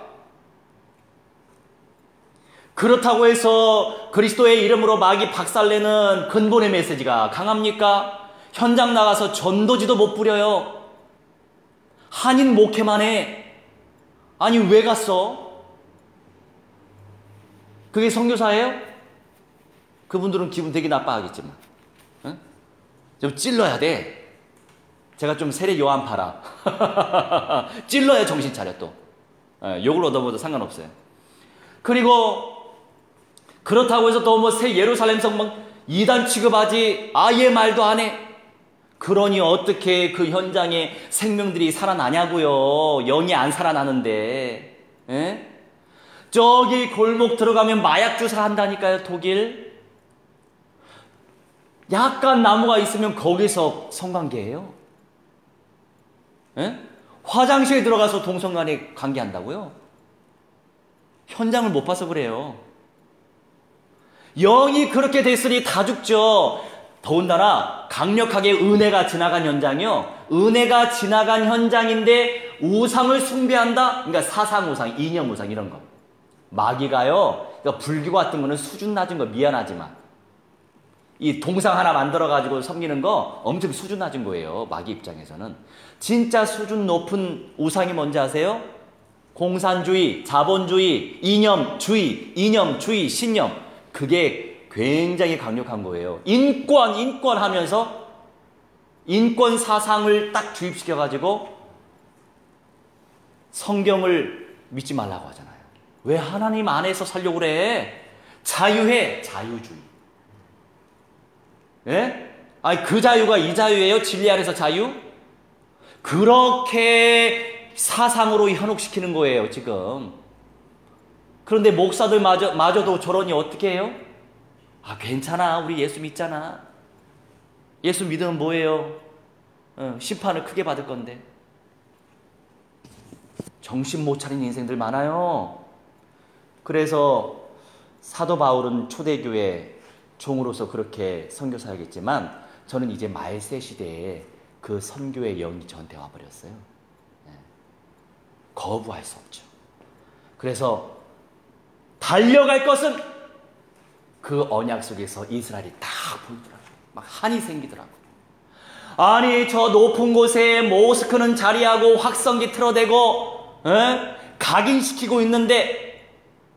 그렇다고 해서 그리스도의 이름으로 마귀 박살내는 근본의 메시지가 강합니까? 현장 나가서 전도지도 못 부려요. 한인 목회만 해. 아니 왜 갔어? 그게 선교사예요? 그분들은 기분 되게 나빠하겠지만, 응? 좀 찔러야 돼. 제가 좀 세례 요한 파라. 찔러야 정신 차려 또. 욕을 얻어먹어도 상관없어요. 그리고 그렇다고 해서 또 뭐 새 예루살렘 성 막 이단 취급하지 아예 말도 안 해. 그러니 어떻게 그 현장에 생명들이 살아나냐고요. 영이 안 살아나는데. 에? 저기 골목 들어가면 마약 주사 한다니까요, 독일. 약간 나무가 있으면 거기서 성관계해요. 에? 화장실에 들어가서 동성간에 관계한다고요? 현장을 못 봐서 그래요. 영이 그렇게 됐으니 다 죽죠. 더군다나 강력하게 은혜가 지나간 현장이요. 은혜가 지나간 현장인데 우상을 숭배한다? 그러니까 사상 우상, 이념 우상 이런 거. 마귀가요. 그러니까 불교 같은 거는 수준 낮은 거 미안하지만 이 동상 하나 만들어가지고 섬기는 거 엄청 수준 낮은 거예요. 마귀 입장에서는. 진짜 수준 높은 우상이 뭔지 아세요? 공산주의, 자본주의, 이념주의, 신념. 그게 굉장히 강력한 거예요. 인권 하면서 인권 사상을 딱 주입시켜가지고 성경을 믿지 말라고 하잖아요. 왜 하나님 안에서 살려고 그래? 자유해. 자유주의. 예? 아니 그 자유가 이 자유예요? 진리 안에서 자유? 그렇게 사상으로 현혹시키는 거예요, 지금. 그런데 목사들마저도 저러니 어떻게 해요? 아, 괜찮아. 우리 예수 믿잖아. 예수 믿으면 뭐예요? 심판을 크게 받을 건데. 정신 못 차린 인생들 많아요. 그래서 사도 바울은 초대교회 종으로서 그렇게 선교사야겠지만 저는 이제 말세 시대에 그 선교의 영이 저한테 와버렸어요. 거부할 수 없죠. 그래서 달려갈 것은 그 언약 속에서 이스라엘이 다 보이더라고요. 막 한이 생기더라고요. 아니 저 높은 곳에 모스크는 자리하고 확성기 틀어대고 각인시키고 있는데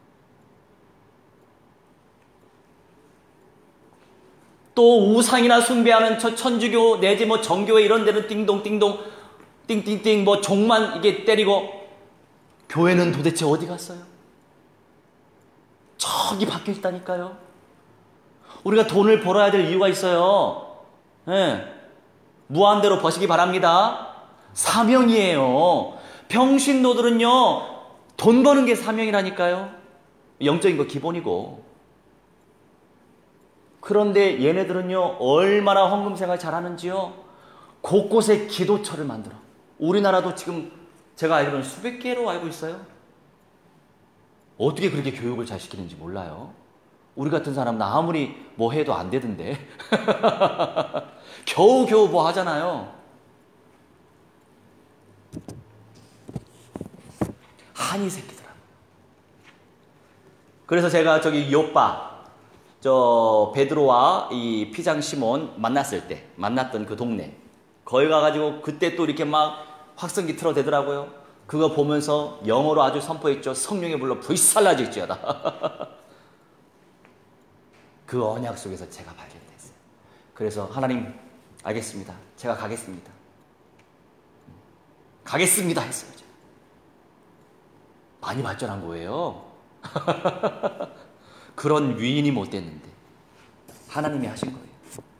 또 우상이나 숭배하는 저 천주교 내지 뭐 정교회 이런 데는 띵동띵동 띵띵띵 뭐 종만 이게 때리고 교회는 도대체 어디 갔어요? 저기 박혀 있다니까요. 우리가 돈을 벌어야 될 이유가 있어요. 무한대로 버시기 바랍니다. 사명이에요. 평신도들은요 돈 버는 게 사명이라니까요. 영적인 거 기본이고. 그런데 얘네들은요 얼마나 헌금생활 잘하는지요. 곳곳에 기도처를 만들어. 우리나라도 지금 제가 알기로는 수백 개로 알고 있어요. 어떻게 그렇게 교육을 잘 시키는지 몰라요. 우리 같은 사람은 아무리 뭐 해도 안 되던데. 겨우 뭐 하잖아요. 한이 새끼더라. 그래서 제가 저기 요빠, 저 베드로와 이 피장 시몬 만났던 그 동네, 거기 가가지고 그때 또 이렇게 막 확성기 틀어대더라고요. 그거 보면서 영어로 아주 선포했죠. 성령의 불로 불살라질지어다. 그 언약 속에서 제가 발견됐어요. 그래서 하나님, 알겠습니다. 제가 가겠습니다. 가겠습니다 했어요. 많이 발전한 거예요. 그런 위인이 못 됐는데 하나님이 하신 거예요.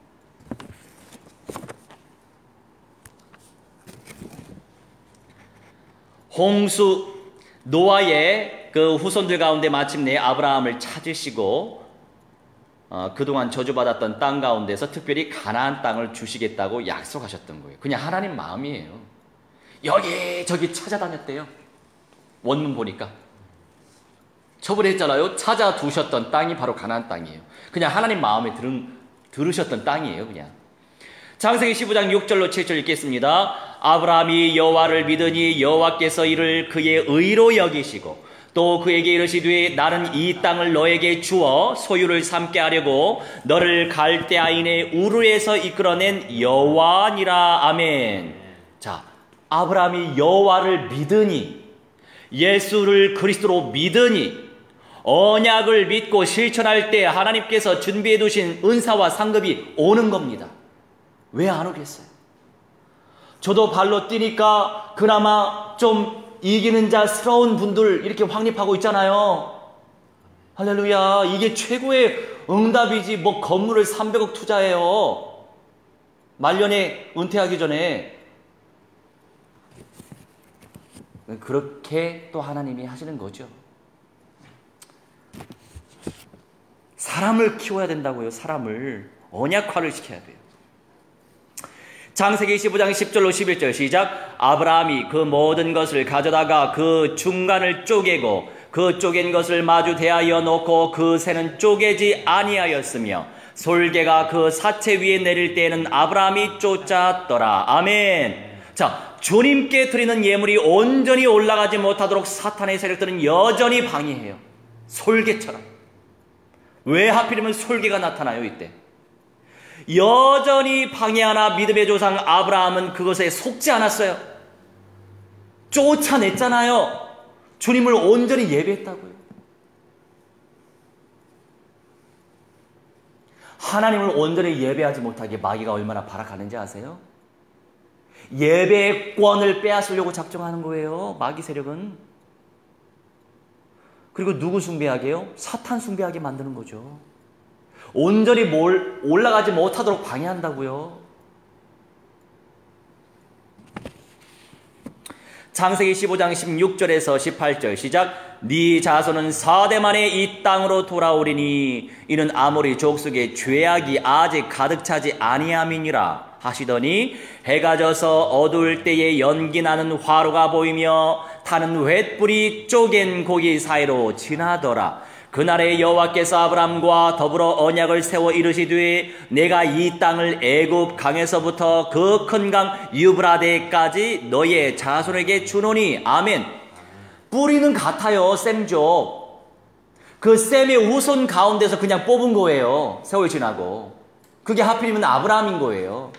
홍수, 노아의 그 후손들 가운데 마침내 아브라함을 찾으시고 그동안 저주받았던 땅 가운데서 특별히 가나안 땅을 주시겠다고 약속하셨던 거예요. 그냥 하나님 마음이에요. 여기저기 찾아다녔대요. 원문 보니까 저번에 했잖아요. 찾아두셨던 땅이 바로 가나안 땅이에요. 그냥 하나님 마음에 들으셨던 땅이에요. 그냥. 창세기 15장 6절로 7절 읽겠습니다. 아브라함이 여호와를 믿으니 여호와께서 이를 그의 의로 여기시고 또 그에게 이르시되 나는 이 땅을 너에게 주어 소유를 삼게 하려고 너를 갈대아인의 우르에서 이끌어낸 여호와니라. 아멘. 자, 아브라함이 여호와를 믿으니, 예수를 그리스도로 믿으니, 언약을 믿고 실천할 때 하나님께서 준비해 두신 은사와 상급이 오는 겁니다. 왜 안 오겠어요? 저도 발로 뛰니까 그나마 좀 이기는 자스러운 분들 이렇게 확립하고 있잖아요. 할렐루야. 이게 최고의 응답이지 뭐 건물을 300억 투자해요. 말년에 은퇴하기 전에. 그렇게 또 하나님이 하시는 거죠. 사람을 키워야 된다고요. 사람을 언약화를 시켜야 돼요. 창세기 15장 10절로 11절 시작. 아브라함이 그 모든 것을 가져다가 그 중간을 쪼개고 그 쪼갠 것을 마주 대하여 놓고 그 새는 쪼개지 아니하였으며 솔개가 그 사체 위에 내릴 때에는 아브라함이 쫓았더라. 아멘. 자, 주님께 드리는 예물이 온전히 올라가지 못하도록 사탄의 세력들은 여전히 방해해요. 솔개처럼. 왜 하필이면 솔개가 나타나요 이때? 여전히 방해하나 믿음의 조상 아브라함은 그것에 속지 않았어요. 쫓아냈잖아요. 주님을 온전히 예배했다고요. 하나님을 온전히 예배하지 못하게 마귀가 얼마나 발악하는지 아세요? 예배권을 빼앗으려고 작정하는 거예요. 마귀 세력은. 그리고 누구 숭배하게 해요? 사탄 숭배하게 만드는 거죠. 온전히 올라가지 못하도록 방해한다고요. 창세기 15장 16절에서 18절 시작. 네 자손은 4대 만에 이 땅으로 돌아오리니 이는 아모리 족속의 죄악이 아직 가득 차지 아니함이니라 하시더니 해가 져서 어두울 때에 연기 나는 화로가 보이며 타는 횃불이 쪼갠 고기 사이로 지나더라. 그날에 여호와께서 아브람과 더불어 언약을 세워 이르시되 내가 이 땅을 애굽 강에서부터 그 큰 강 유브라데까지 너의 자손에게 주노니. 아멘. 뿌리는 같아요. 셈족. 그 셈의 후손 가운데서 그냥 뽑은 거예요. 세월 지나고. 그게 하필이면 아브라함인 거예요.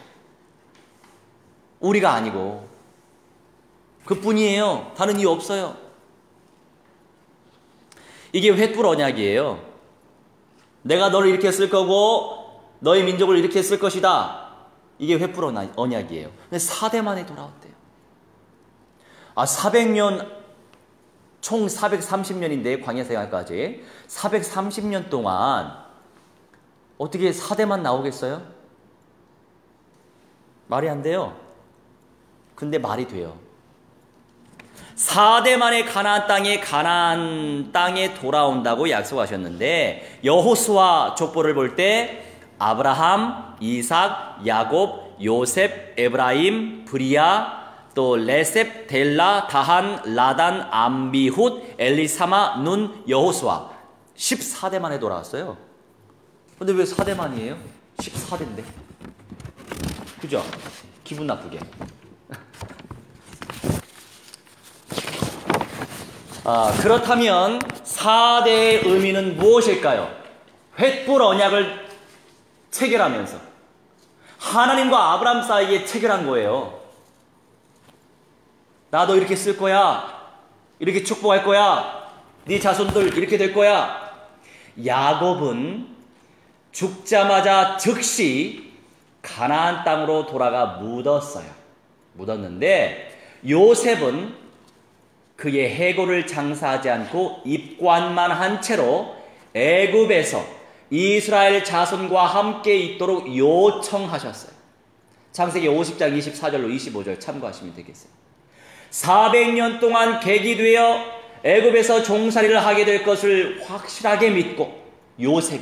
우리가 아니고. 그뿐이에요. 다른 이유 없어요. 이게 횃불 언약이에요. 내가 너를 이렇게 쓸 거고 너의 민족을 이렇게 쓸 것이다. 이게 횃불 언약이에요. 근데 4대 만에 돌아왔대요. 400년, 총 430년인데 광야 생활까지 430년 동안 어떻게 4대만 나오겠어요? 말이 안 돼요. 근데 말이 돼요. 4대 만에 가나안 땅에 돌아온다고 약속하셨는데 여호수아 족보를 볼 때 아브라함, 이삭, 야곱, 요셉, 에브라임, 브리아, 또 레셉, 델라, 다한, 라단, 암비훗, 엘리사마, 눈, 여호수아 14대 만에 돌아왔어요. 근데 왜 4대만이에요? 14대인데. 그죠? 기분 나쁘게. 그렇다면 4대의 의미는 무엇일까요? 횃불 언약을 체결하면서 하나님과 아브라함 사이에 체결한 거예요. 나도 이렇게 쓸 거야. 이렇게 축복할 거야. 네 자손들 이렇게 될 거야. 야곱은 죽자마자 즉시 가나안 땅으로 돌아가 묻었어요. 묻었는데 요셉은 그의 해골을 장사하지 않고 입관만 한 채로 애굽에서 이스라엘 자손과 함께 있도록 요청하셨어요. 창세기 50장 24절로 25절 참고하시면 되겠어요. 400년 동안 객이 되어 애굽에서 종살이를 하게 될 것을 확실하게 믿고 요셉이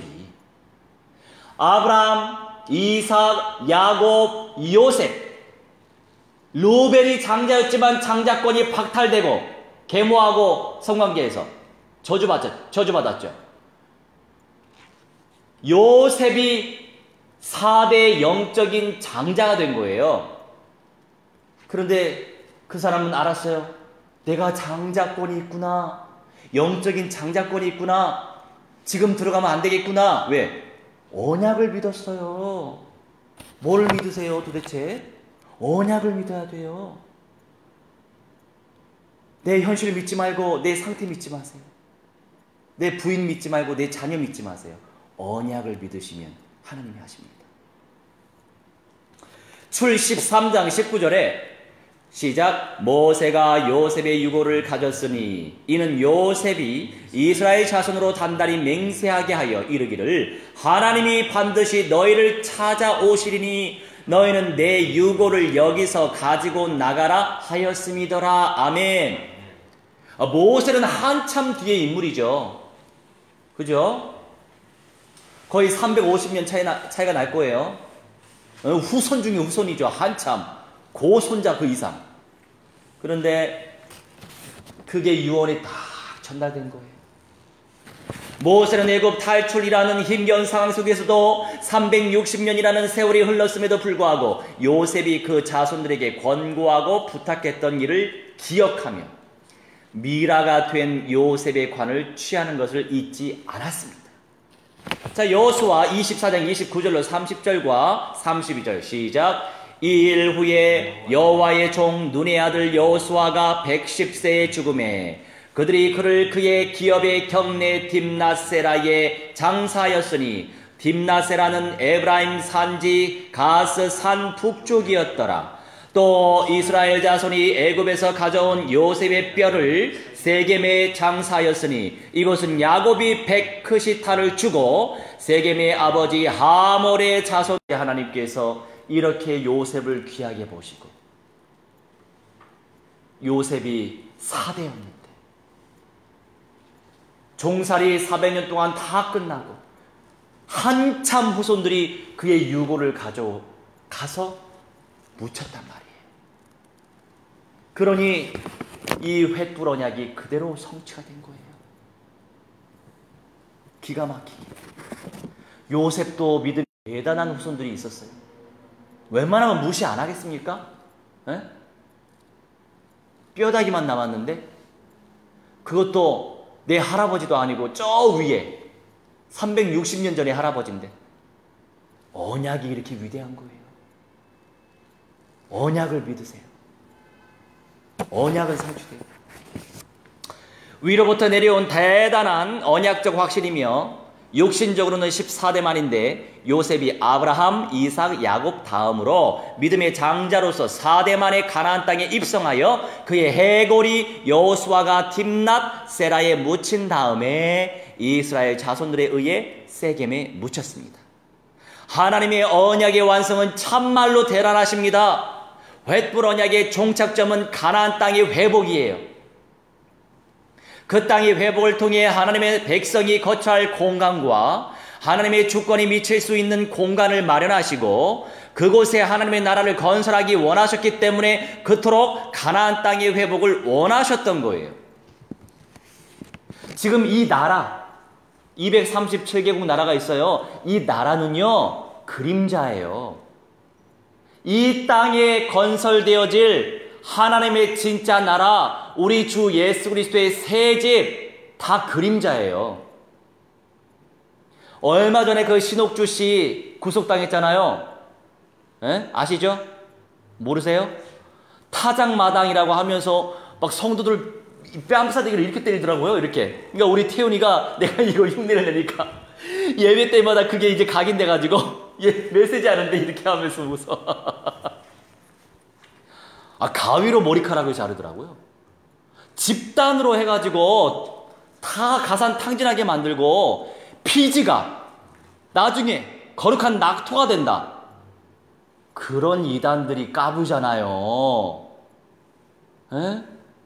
아브라함, 이삭, 야곱, 요셉, 루벤이 장자였지만 장자권이 박탈되고 계모하고 성관계에서 저주받았죠. 요셉이 4대 영적인 장자가 된 거예요. 그런데 그 사람은 알았어요. 내가 장자권이 있구나. 영적인 장자권이 있구나. 지금 들어가면 안 되겠구나. 왜? 언약을 믿었어요. 뭘 믿으세요 도대체? 언약을 믿어야 돼요. 내 현실을 믿지 말고 내 상태 믿지 마세요. 내 부인 믿지 말고 내 자녀 믿지 마세요. 언약을 믿으시면 하나님이 하십니다. 출 13장 19절에 시작. 모세가 요셉의 유고를 가졌으니 이는 요셉이 이스라엘 자손으로 단단히 맹세하게 하여 이르기를 하나님이 반드시 너희를 찾아오시리니 너희는 내 유고를 여기서 가지고 나가라 하였음이더라. 아멘. 모세는 한참 뒤의 인물이죠. 그죠? 거의 350년 차이가 날 거예요. 후손 중에 후손이죠. 한참. 고손자 그 이상. 그런데 그게 유언이 딱 전달된 거예요. 모세는 애굽 탈출이라는 힘겨운 상황 속에서도 360년이라는 세월이 흘렀음에도 불구하고 요셉이 그 자손들에게 권고하고 부탁했던 일을 기억하며 미라가 된 요셉의 관을 취하는 것을 잊지 않았습니다. 자, 여호수아 24장 29절로 30절과 32절 시작. 이 일 후에 여호와의 종 눈의 아들 여호수아가 110세에 죽음에 그들이 그를 그의 기업의 경내 딥낫세라에 장사하였으니 딥낫세라는 에브라임 산지 가스 산 북쪽이었더라. 또 이스라엘 자손이 애굽에서 가져온 요셉의 뼈를 세겜에 장사하였으니 이곳은 야곱이 백크시타를 주고 세겜의 아버지 하몰의 자손. 하나님께서 이렇게 요셉을 귀하게 보시고 요셉이 4대였는데 종살이 400년 동안 다 끝나고 한참 후손들이 그의 유고를 가져가서 묻혔단 말이에요. 그러니 이 횃불 언약이 그대로 성취가 된 거예요. 기가 막히게. 요셉도 믿음이 대단한 후손들이 있었어요. 웬만하면 무시 안 하겠습니까? 에? 뼈다귀만 남았는데 그것도 내 할아버지도 아니고 저 위에 360년 전의 할아버지인데 언약이 이렇게 위대한 거예요. 언약을 믿으세요. 언약은 성취돼요. 위로부터 내려온 대단한 언약적 확신이며 육신적으로는 14대만인데 요셉이 아브라함, 이삭, 야곱 다음으로 믿음의 장자로서 4대만의 가나안 땅에 입성하여 그의 해골이 여호수아가 딥낫 세라에 묻힌 다음에 이스라엘 자손들에 의해 세겜에 묻혔습니다. 하나님의 언약의 완성은 참말로 대단하십니다. 횃불 언약의 종착점은 가나안 땅의 회복이에요. 그 땅의 회복을 통해 하나님의 백성이 거처할 공간과 하나님의 주권이 미칠 수 있는 공간을 마련하시고 그곳에 하나님의 나라를 건설하기 원하셨기 때문에 그토록 가나안 땅의 회복을 원하셨던 거예요. 지금 이 나라 237개국 나라가 있어요. 이 나라는요 그림자예요. 이 땅에 건설되어질 하나님의 진짜 나라, 우리 주 예수 그리스도의 새 집, 다 그림자예요. 얼마 전에 그 신옥주 씨 구속당했잖아요. 에? 아시죠? 모르세요? 타작마당이라고 하면서 막 성도들 뺨싸대기를 이렇게 때리더라고요. 이렇게. 그러니까 우리 태훈이가 내가 이거 흉내를 내니까 예배 때마다 그게 이제 각인돼가지고 메시지 하는데 이렇게 하면서 웃어. 가위로 머리카락을 자르더라고요. 집단으로 해가지고 다 가산 탕진하게 만들고 피지가 나중에 거룩한 낙토가 된다. 그런 이단들이 까부잖아요. 에?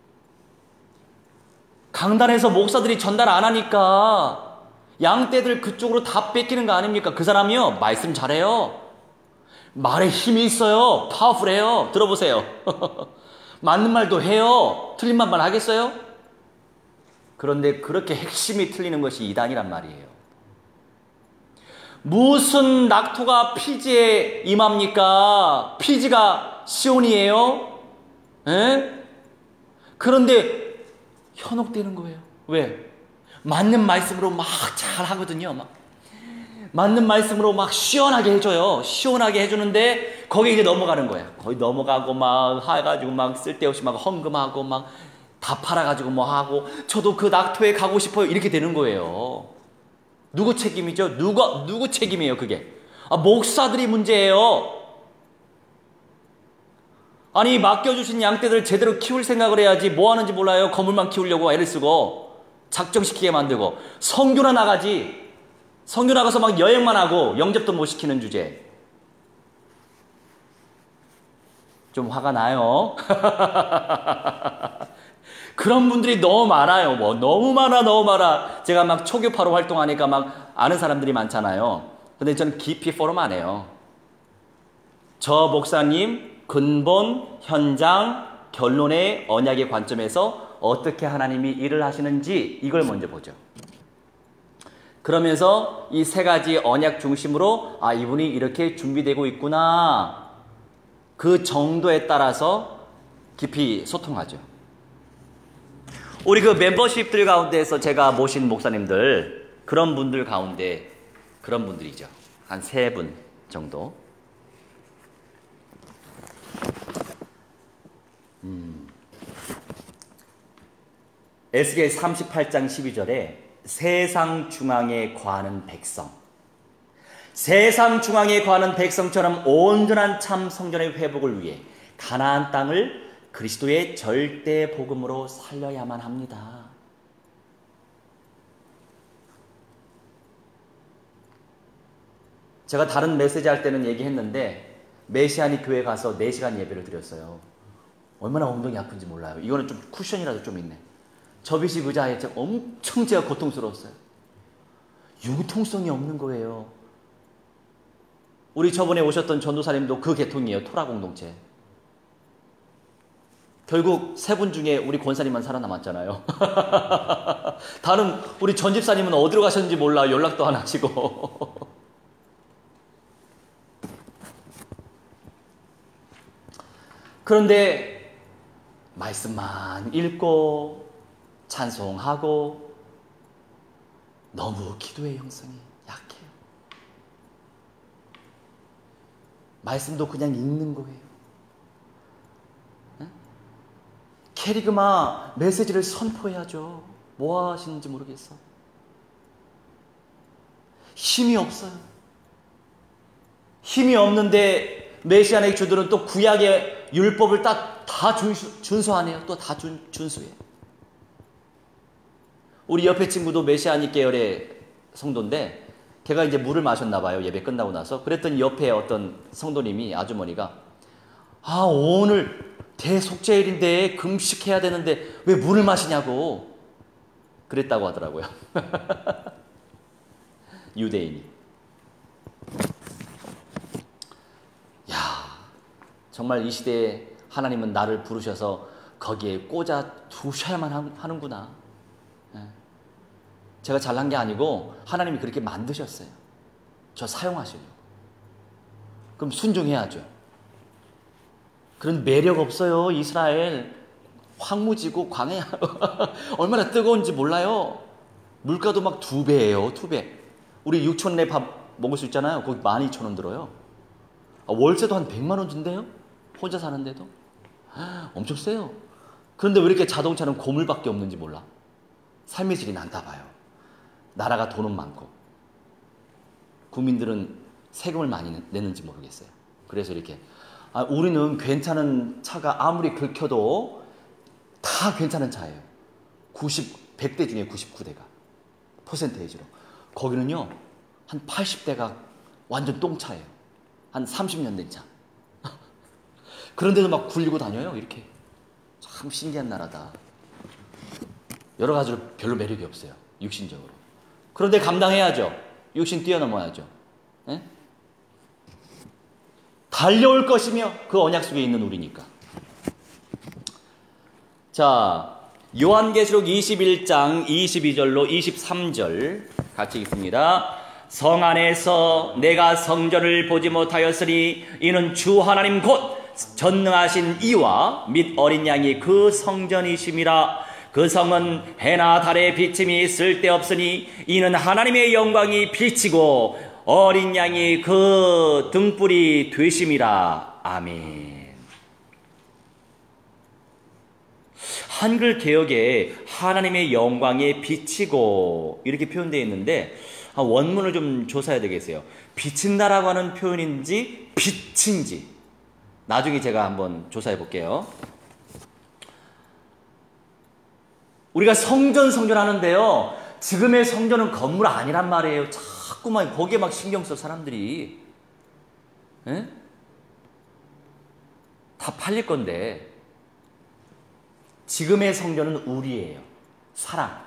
강단에서 목사들이 전달 안 하니까 양떼들 그쪽으로 다 뺏기는 거 아닙니까? 그 사람이요, 말씀 잘해요. 말에 힘이 있어요. 파워풀해요. 들어보세요. 맞는 말도 해요. 틀린 말만 하겠어요? 그런데 그렇게 핵심이 틀리는 것이 이단이란 말이에요. 무슨 낙토가 피지에 임합니까? 피지가 시온이에요? 에? 그런데 현혹되는 거예요. 왜? 맞는 말씀으로 막 잘하거든요. 맞는 말씀으로 막 시원하게 해줘요. 시원하게 해주는데 거기에 이제 넘어가는 거야. 거의 넘어가고 막 해가지고 막 쓸데없이 막 헝금하고 막 다 팔아가지고 뭐 하고 저도 그 낙토에 가고 싶어요. 이렇게 되는 거예요. 누구 책임이죠? 누구 책임이에요, 그게? 목사들이 문제예요. 아니, 맡겨주신 양떼들 제대로 키울 생각을 해야지. 뭐 하는지 몰라요. 거물만 키우려고 애를 쓰고 작정시키게 만들고. 선교나 나가지. 선교 나가서 막 여행만 하고 영접도 못 시키는 주제. 좀 화가 나요. 그런 분들이 너무 많아요. 너무 많아. 제가 막 초교파로 활동하니까 막 아는 사람들이 많잖아요. 근데 저는 깊이 포럼 안 해요. 저 목사님 근본, 현장, 결론의 언약의 관점에서 어떻게 하나님이 일을 하시는지 이걸 먼저 보죠. 그러면서 이 세 가지 언약 중심으로 이분이 이렇게 준비되고 있구나. 그 정도에 따라서 깊이 소통하죠. 우리 그 멤버십들 가운데에서 제가 모신 목사님들, 그런 분들 가운데 그런 분들이죠. 한 3분 정도. 에스겔 38장 12절에 세상 중앙에 거하는 백성, 세상 중앙에 거하는 백성처럼 온전한 참 성전의 회복을 위해 가나안 땅을 그리스도의 절대 복음으로 살려야만 합니다. 제가 다른 메시지 할 때는 얘기했는데 메시아니 교회 가서 4시간 예배를 드렸어요. 얼마나 엉덩이 아픈지 몰라요. 이거는 좀 쿠션이라도 좀 있네. 접이식 의자에 엄청 제가 고통스러웠어요. 융통성이 없는 거예요. 우리 저번에 오셨던 전도사님도 그 계통이에요. 토라 공동체. 결국 3분 중에 우리 권사님만 살아남았잖아요. 다른 우리 전 집사님은 어디로 가셨는지 몰라. 연락도 안 하시고. 그런데 말씀만 읽고 찬송하고 너무 기도의 형성이 약해요. 말씀도 그냥 읽는 거예요. 캐리그마 메시지를 선포해야죠. 뭐 하시는지 모르겠어. 힘이 없어요. 힘이 없는데 메시아의 주들은 또 구약의 율법을 다 준수하네요. 또 다 준수해요. 우리 옆에 친구도 메시아닉 계열의 성도인데 걔가 이제 물을 마셨나 봐요. 예배 끝나고 나서. 그랬더니 옆에 어떤 성도님이, 아주머니가 오늘 대속죄일인데 금식해야 되는데 왜 물을 마시냐고 그랬다고 하더라고요. 유대인이. 야, 정말 이 시대에 하나님은 나를 부르셔서 거기에 꽂아 두셔야만 하는구나. 제가 잘난 게 아니고 하나님이 그렇게 만드셨어요. 저 사용하시려고. 그럼 순종해야죠. 그런 매력 없어요, 이스라엘. 황무지고 광야 얼마나 뜨거운지 몰라요. 물가도 막 2배예요. 2배. 우리 6,000원에 밥 먹을 수 있잖아요. 거기 12,000원 들어요. 월세도 한 100만 원 준대요. 혼자 사는데도. 엄청 세요. 그런데 왜 이렇게 자동차는 고물밖에 없는지 몰라. 삶의 질이 난다 봐요. 나라가 돈은 많고 국민들은 세금을 많이 내는지 모르겠어요. 그래서 이렇게 우리는 괜찮은 차가 아무리 긁혀도 다 괜찮은 차예요. 100대 중에 99대가 퍼센테이지로. 거기는요 한 80대가 완전 똥차예요. 한 30년 된 차. 그런데도 막 굴리고 다녀요. 이렇게. 참 신기한 나라다. 여러 가지로 별로 매력이 없어요. 육신적으로. 그런데 감당해야죠. 육신 뛰어넘어야죠. 에? 달려올 것이며 그 언약 속에 있는 우리니까. 자, 요한계시록 21장 22절로 23절 같이 읽습니다. 성 안에서 내가 성전을 보지 못하였으니 이는 주 하나님 곧 전능하신 이와 및 어린 양이 그 성전이심이라. 그 성은 해나 달의 비침이 쓸데없으니 이는 하나님의 영광이 비치고 어린 양이 그 등불이 되심이라. 아멘. 한글 개역에 하나님의 영광에 비치고 이렇게 표현되어 있는데 원문을 좀 조사해야 되겠어요. 비친다라고 하는 표현인지 비친지 나중에 제가 한번 조사해 볼게요. 우리가 성전 하는데요, 지금의 성전은 건물 아니란 말이에요. 자꾸만 거기에 막 신경 써 사람들이. 에? 다 팔릴 건데 지금의 성전은 우리예요. 사랑,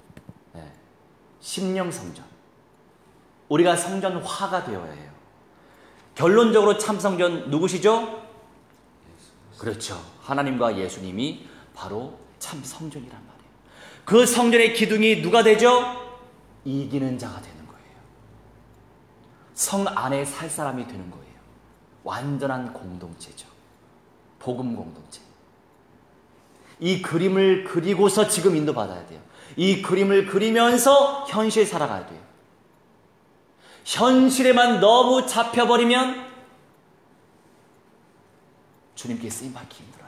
심령 성전. 우리가 성전화가 되어야 해요. 결론적으로 참 성전 누구시죠? 그렇죠. 하나님과 예수님이 바로 참 성전이란 말이에요. 그 성전의 기둥이 누가 되죠? 이기는 자가 되는 거예요. 성 안에 살 사람이 되는 거예요. 완전한 공동체죠. 복음 공동체. 이 그림을 그리고서 지금 인도받아야 돼요. 이 그림을 그리면서 현실 살아가야 돼요. 현실에만 너무 잡혀버리면 주님께 쓰임받기 힘들어요.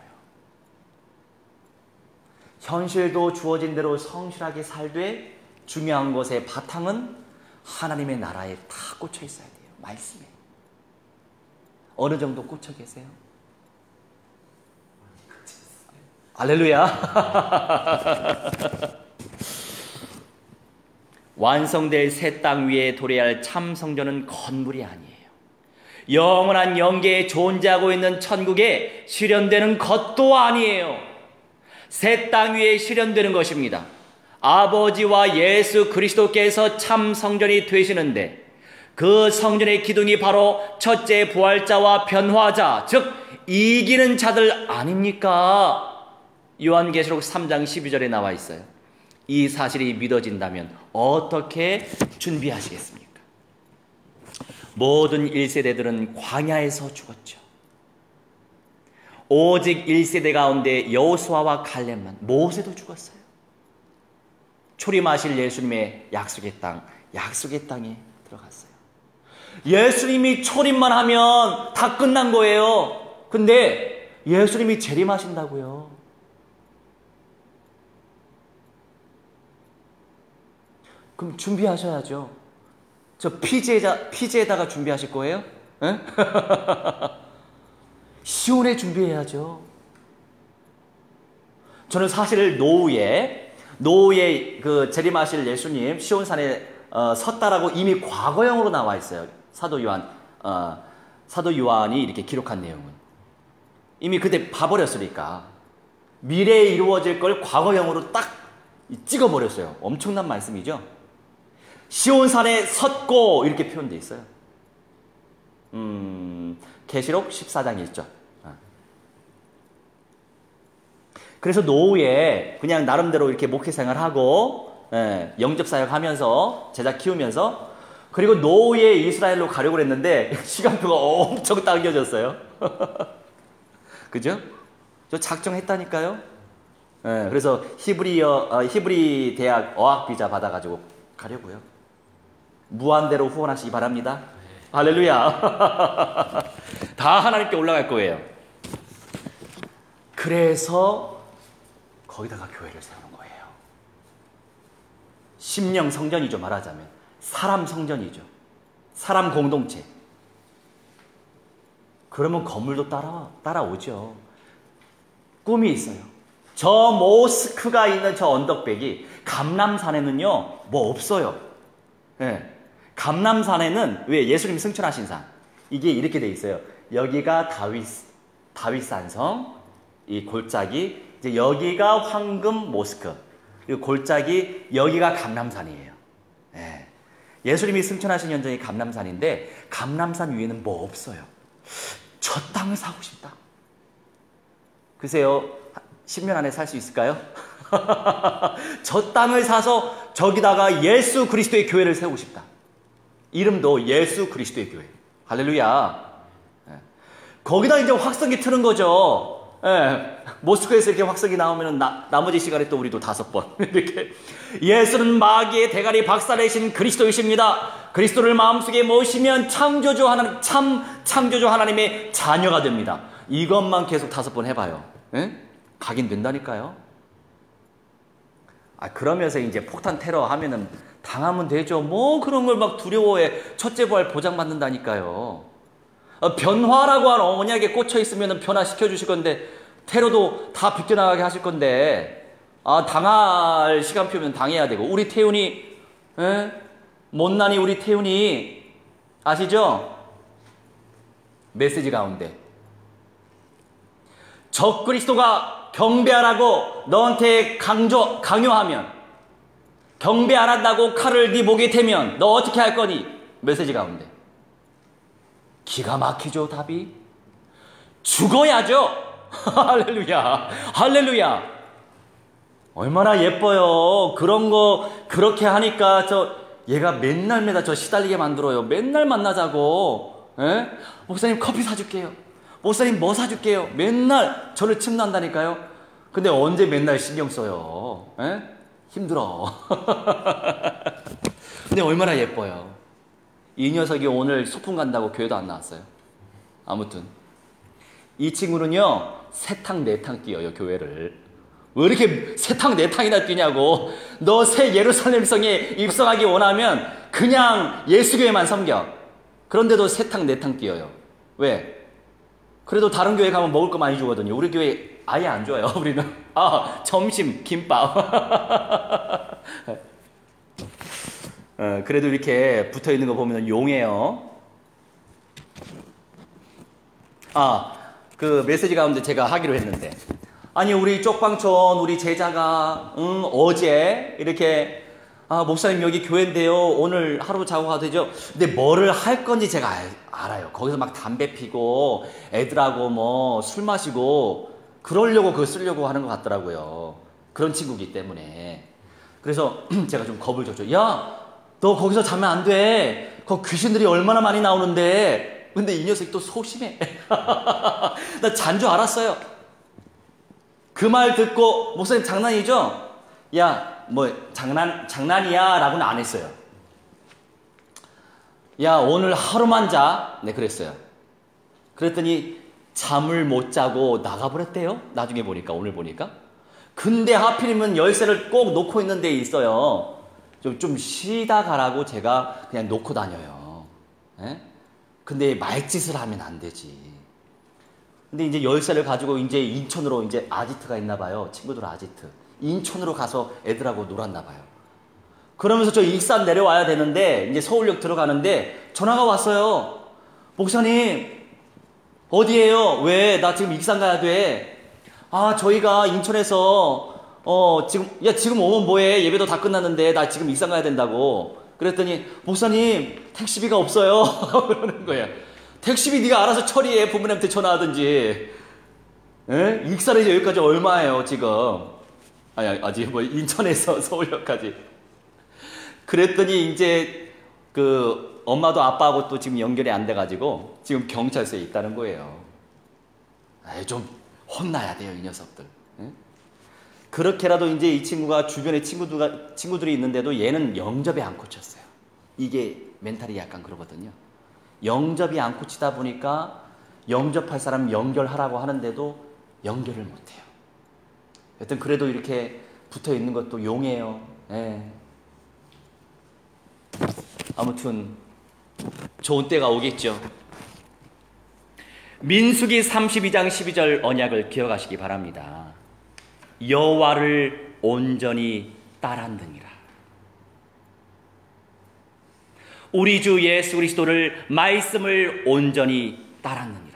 현실도 주어진 대로 성실하게 살되 중요한 것의 바탕은 하나님의 나라에 다 꽂혀 있어야 돼요. 말씀에. 어느 정도 꽂혀 계세요? 할렐루야. 완성될 새 땅 위에 도래할 참 성전은 건물이 아니에요. 영원한 영계에 존재하고 있는 천국에 실현되는 것도 아니에요. 새 땅 위에 실현되는 것입니다. 아버지와 예수 그리스도께서 참 성전이 되시는데 그 성전의 기둥이 바로 첫째 부활자와 변화자, 즉 이기는 자들 아닙니까? 요한계시록 3장 12절에 나와 있어요. 이 사실이 믿어진다면 어떻게 준비하시겠습니까? 모든 1세대들은 광야에서 죽었죠. 오직 1세대 가운데 여호수아와 갈렙만, 모세도 죽었어요. 초림하실 예수님의 약속의 땅에 들어갔어요. 예수님이 초림만 하면 다 끝난 거예요. 근데 예수님이 재림하신다고요. 그럼 준비하셔야죠. 저 피제에다가 준비하실 거예요? 시온에 준비해야죠. 저는 사실 노후에 그 재림하실 예수님 시온산에 섰다라고 이미 과거형으로 나와 있어요. 사도 요한이 이렇게 기록한 내용은 이미 그때 봐버렸으니까 미래에 이루어질 걸 과거형으로 딱 찍어버렸어요. 엄청난 말씀이죠. 시온산에 섰고 이렇게 표현되어 있어요. 계시록 14장 1절. 그래서 노후에 그냥 나름대로 이렇게 목회 생활하고 영접 사역하면서 제자 키우면서 그리고 노후에 이스라엘로 가려고 했는데 시간표가 엄청 당겨졌어요. 그죠? 저 작정했다니까요. 그래서 히브리 대학 어학 비자 받아가지고 가려고요. 무한대로 후원하시기 바랍니다. 할렐루야. 다 하나님께 올라갈 거예요. 그래서 거기다가 교회를 세우는 거예요. 심령 성전이죠. 말하자면 사람 성전이죠. 사람 공동체. 그러면 건물도 따라오죠. 꿈이 있어요. 저 모스크가 있는 저 언덕백이 감람산에는요 뭐 없어요. 감람산에는 왜 예수님이 승천하신 산 이게 이렇게 돼 있어요. 여기가 다윗산성, 이 골짜기, 이제 여기가 황금 모스크, 그리고 골짜기 여기가 감람산이에요. 예수님이 승천하신 현장이 감람산인데 감람산 위에는 뭐 없어요. 저 땅을 사고 싶다. 글쎄요, 10년 안에 살 수 있을까요? 저 땅을 사서 저기다가 예수 그리스도의 교회를 세우고 싶다. 이름도 예수 그리스도의 교회. 할렐루야. 거기다 이제 확성기 트는 거죠. 모스크에서 이렇게 확성기 나오면 나머지 시간에 또 우리도 5번 이렇게 예수는 마귀의 대가리 박살내신 그리스도이십니다. 그리스도를 마음속에 모시면 창조주 하나님의 자녀가 됩니다. 이것만 계속 5번 해봐요. 각인 된다니까요. 그러면서 이제 폭탄 테러 하면은 당하면 되죠. 뭐 그런 걸 막 두려워해. 첫째 부활 보장받는다니까요. 변화라고 하는 언약에 꽂혀 있으면 변화시켜 주실 건데 테러도 다 비껴나가게 하실 건데 당할 시간표면 당해야 되고 우리 태훈이 못난이 우리 태훈이 아시죠? 메시지 가운데 적 그리스도가 경배하라고 너한테 강요하면 경배 안 한다고 칼을 네 목에 대면 너 어떻게 할 거니? 메시지 가운데 기가 막히죠. 답이 죽어야죠. 할렐루야. 할렐루야. 얼마나 예뻐요. 그런 거 그렇게 하니까 얘가 맨날 저 시달리게 만들어요. 맨날 만나자고. 목사님 커피 사줄게요. 목사님 뭐 사줄게요. 맨날 저를 침난다니까요. 근데 언제 맨날 신경 써요. 힘들어. 근데 얼마나 예뻐요. 이 녀석이 오늘 소풍 간다고 교회도 안 나왔어요. 아무튼 이 친구는요 3탕 4탕 뛰어요. 교회를. 왜 이렇게 3탕 4탕이나 뛰냐고. 너 새 예루살렘 성에 입성하기 원하면 그냥 예수교회만 섬겨. 그런데도 3탕 4탕 뛰어요. 왜? 그래도 다른 교회 가면 먹을 거 많이 주거든요. 우리 교회 아예 안 줘요. 우리는 점심 김밥. 그래도 이렇게 붙어있는 거 보면 용해요. 그 메시지 가운데 제가 하기로 했는데 아니 우리 쪽방촌 우리 제자가 어제 이렇게 목사님 여기 교회인데요 오늘 하루 자고 가도 되죠? 근데 뭐를 할 건지 제가 알아요. 거기서 막 담배 피고 애들하고 뭐 술 마시고 그러려고 그거 쓰려고 하는 것 같더라고요. 그런 친구기 때문에. 그래서 제가 좀 겁을 줬죠. 야, 너 거기서 자면 안 돼. 거 귀신들이 얼마나 많이 나오는데. 근데 이 녀석이 또 소심해. 나 잔 줄 알았어요. 그 말 듣고 목사님 장난이죠? 야, 뭐 장난이야 라고는 안 했어요. 야, 오늘 하루만 자. 네, 그랬어요. 그랬더니 잠을 못 자고 나가버렸대요. 나중에 보니까, 오늘 보니까. 근데 하필이면 열쇠를 꼭 놓고 있는 데 있어요. 좀 쉬다 가라고 제가 그냥 놓고 다녀요. 근데 말짓을 하면 안 되지. 근데 이제 열쇠를 가지고 이제 인천으로 이제 아지트가 있나 봐요. 친구들 아지트. 인천으로 가서 애들하고 놀았나 봐요. 그러면서 저 익산 내려와야 되는데 이제 서울역 들어가는데 전화가 왔어요. 목사님 어디에요? 왜? 나 지금 익산 가야 돼. 저희가 인천에서 지금 오면 뭐해? 예배도 다 끝났는데 나 지금 익산 가야 된다고. 그랬더니 목사님 택시비가 없어요. 그러는 거야. 택시비 네가 알아서 처리해. 부모님한테 전화하든지. 익산에서 여기까지 얼마예요 지금? 아직 뭐 인천에서 서울역까지. 그랬더니 이제 그 엄마도 아빠하고 또 지금 연결이 안 돼가지고 지금 경찰서에 있다는 거예요. 좀 혼나야 돼요 이 녀석들. 그렇게라도 이제 이 친구가 주변에 친구들이 있는데도 얘는 영접이 안 꽂혔어요. 이게 멘탈이 약간 그러거든요. 영접이 안 꽂히다 보니까 영접할 사람 연결하라고 하는데도 연결을 못해요. 여튼 그래도 이렇게 붙어 있는 것도 용이에요. 예. 아무튼 좋은 때가 오겠죠. 민수기 32장 12절 언약을 기억하시기 바랍니다. 여호와를 온전히 따랐느니라. 우리 주 예수 그리스도를 말씀을 온전히 따랐느니라.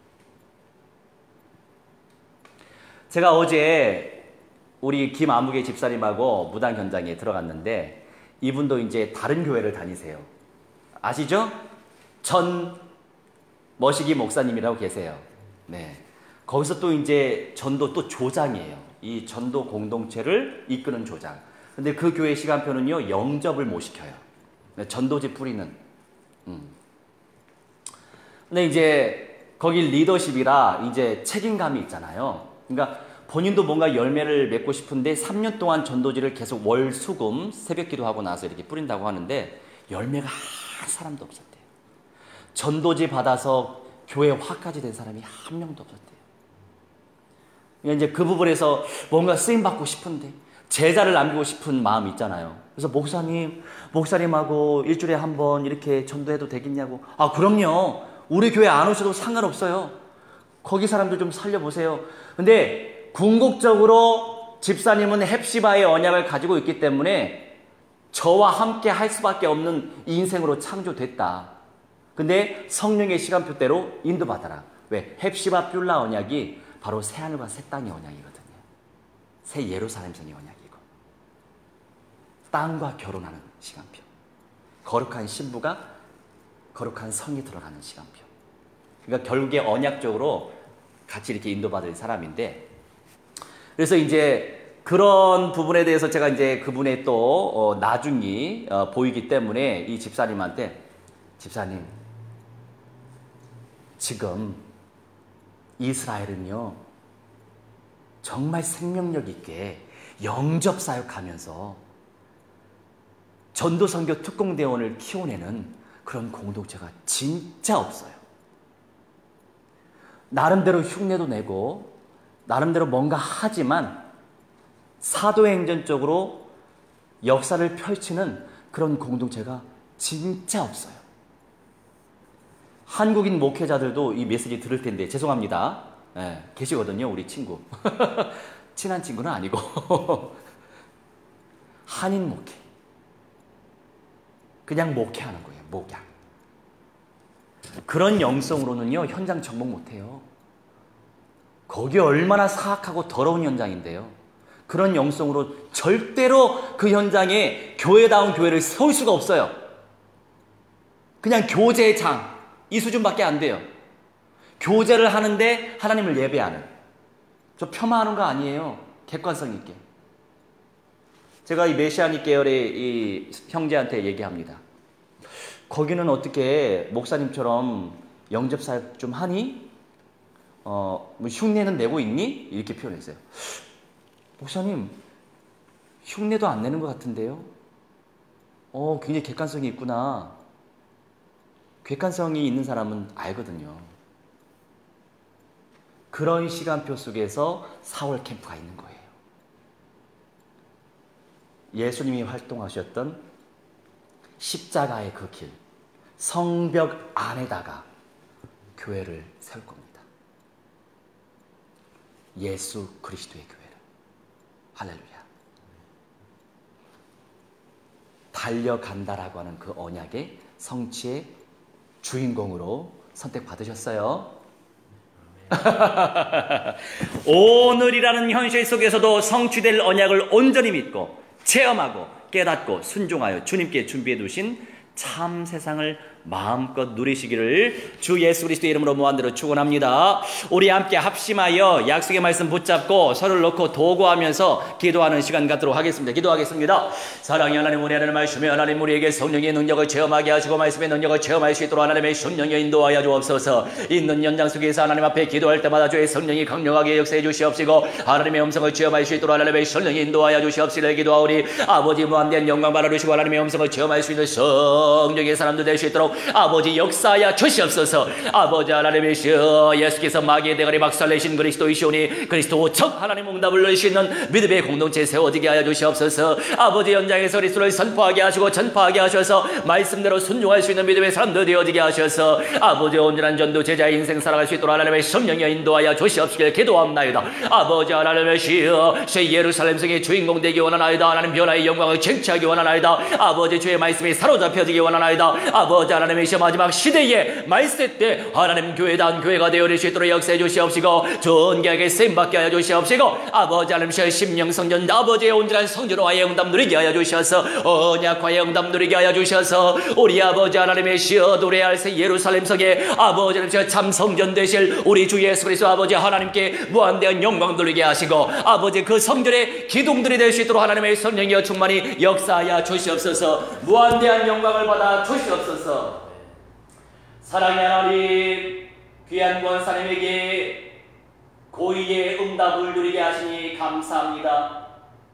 제가 어제 우리 김아무개 집사님하고 무당 현장에 들어갔는데 이분도 이제 다른 교회를 다니세요. 아시죠? 전 머시기 목사님이라고 계세요. 네. 거기서 또 이제 전도 또 조장이에요. 이 전도 공동체를 이끄는 조장. 근데 그 교회 시간표는요, 영접을 못 시켜요. 전도지 뿌리는. 근데 이제 거기 리더십이라 이제 책임감이 있잖아요. 그러니까 본인도 뭔가 열매를 맺고 싶은데 3년 동안 전도지를 계속 월 수금 새벽 기도하고 나서 이렇게 뿌린다고 하는데 열매가 한 사람도 없었대요. 전도지 받아서 교회 화까지 된 사람이 한 명도 없었대요. 그러니까 이제 그 부분에서 뭔가 쓰임 받고 싶은데 제자를 남기고 싶은 마음이 있잖아요. 그래서 목사님하고 일주일에 한 번 이렇게 전도해도 되겠냐고. 아, 그럼요. 우리 교회 안 오셔도 상관없어요. 거기 사람들 좀 살려보세요. 근데 궁극적으로 집사님은 헵시바의 언약을 가지고 있기 때문에 저와 함께 할 수밖에 없는 인생으로 창조됐다. 근데 성령의 시간표대로 인도받아라. 왜? 헵시바 뷸라 언약이 바로 새하늘과 새 땅의 언약이거든요. 새 예루살렘성의 언약이고 땅과 결혼하는 시간표. 거룩한 신부가 거룩한 성이 들어가는 시간표. 그러니까 결국에 언약적으로 같이 이렇게 인도받을 사람인데, 그래서 이제 그런 부분에 대해서 제가 이제 그분의 또 나중이 보이기 때문에 이 집사님한테, 집사님, 지금 이스라엘은요 정말 생명력 있게 영접 사역하면서 전도 선교 특공대원을 키워내는 그런 공동체가 진짜 없어요. 나름대로 흉내도 내고 나름대로 뭔가 하지만 사도행전적으로 역사를 펼치는 그런 공동체가 진짜 없어요. 한국인 목회자들도 이 메시지 들을 텐데 죄송합니다. 네, 계시거든요, 우리 친구. 친한 친구는 아니고 한인 목회. 그냥 목회하는 거예요, 목양. 그런 영성으로는요 현장 접목 못해요. 거기 얼마나 사악하고 더러운 현장인데요. 그런 영성으로 절대로 그 현장에 교회다운 교회를 세울 수가 없어요. 그냥 교제장 이 수준밖에 안 돼요. 교제를 하는데 하나님을 예배하는. 저 폄하하는 거 아니에요. 객관성 있게. 제가 이 메시아닉 계열의 이 형제한테 얘기합니다. 거기는 어떻게 목사님처럼 영접사역 좀 하니? 뭐 흉내는 내고 있니? 이렇게 표현했어요. 목사님, 흉내도 안 내는 것 같은데요? 굉장히 객관성이 있구나. 객관성이 있는 사람은 알거든요. 그런 시간표 속에서 4월 캠프가 있는 거예요. 예수님이 활동하셨던 십자가의 그 길, 성벽 안에다가 교회를 세울 겁니다. 예수 그리스도의 교회를. 할렐루야. 달려간다라고 하는 그 언약의 성취의 주인공으로 선택받으셨어요. 오늘이라는 현실 속에서도 성취될 언약을 온전히 믿고 체험하고 깨닫고 순종하여 주님께 준비해 두신 참 세상을 마음껏 누리시기를 주 예수 그리스도의 이름으로 무한대로 축원합니다. 우리 함께 합심하여 약속의 말씀 붙잡고 서로를 놓고 도구하면서 기도하는 시간 갖도록 하겠습니다. 기도하겠습니다. 사랑의 하나님, 우리 하나님 말씀에 하나님 우리에게 성령의 능력을 체험하게 하시고 말씀의 능력을 체험할 수 있도록 하나님의 성령의 인도하여 주옵소서. 있는 연장 속에서 하나님 앞에 기도할 때마다 주의 성령이 강력하게 역사해 주시옵시고 하나님의 음성을 체험할 수 있도록 하나님의 성령이 인도하여 주시옵시를 기도하오니 아버지 무한대한 영광 받아주시고 하나님의 음성을 체험할 수 있는 성령의 사람들 될 수 있도록 아버지 역사하여 주시옵소서. 아버지 하나님의 예수께서 마귀의 대가리 박살내신 그리스도이시오니 그리스도 척 하나님 응답을 넣을 수 있는 믿음의 공동체 세워지게 하여 주시옵소서. 아버지 현장에서 그리스도를 선포하게 하시고 전파하게 하셔서 말씀대로 순종할 수 있는 믿음의 사람들 되어지게 하셔서 아버지 온전한 전도 제자의 인생 살아갈 수 있도록 하나님의 성령이 인도하여 주시옵시길 기도합나이다. 아버지 하나님의 새 예루살렘 성의 주인공 되기 원하나이다. 하나님 변화의 영광을 쟁취하기 원하나이다. 아버지 주의 말씀이 사로잡혀지기 원하나이다. 아버지 하나님의 마지막 시대에 말세 때 하나님 교회단 교회가 되어릴 수 있도록 역사해 주시옵시고 전개하게 쓰임받게 하여 주시옵시고 아버지 하나님 심령성전 아버지의 온전한 성전화의 응답 누리게 하여 주셔서 언약화의 응답 누리게 하여 주셔서 우리 아버지 하나님의 노래할 새 예루살렘 성에 아버지 하나님 참 성전 되실 우리 주 예수 그리스도 아버지 하나님께 무한대한 영광 돌리게 하시고 아버지 그 성전의 기둥들이 될 수 있도록 하나님의 성령이여 충만히 역사하여 주시옵소서. 무한대한 영광을 받아 주시옵소서. 사랑의 하나님, 귀한 권사님에게 고의의 응답을 누리게 하시니 감사합니다.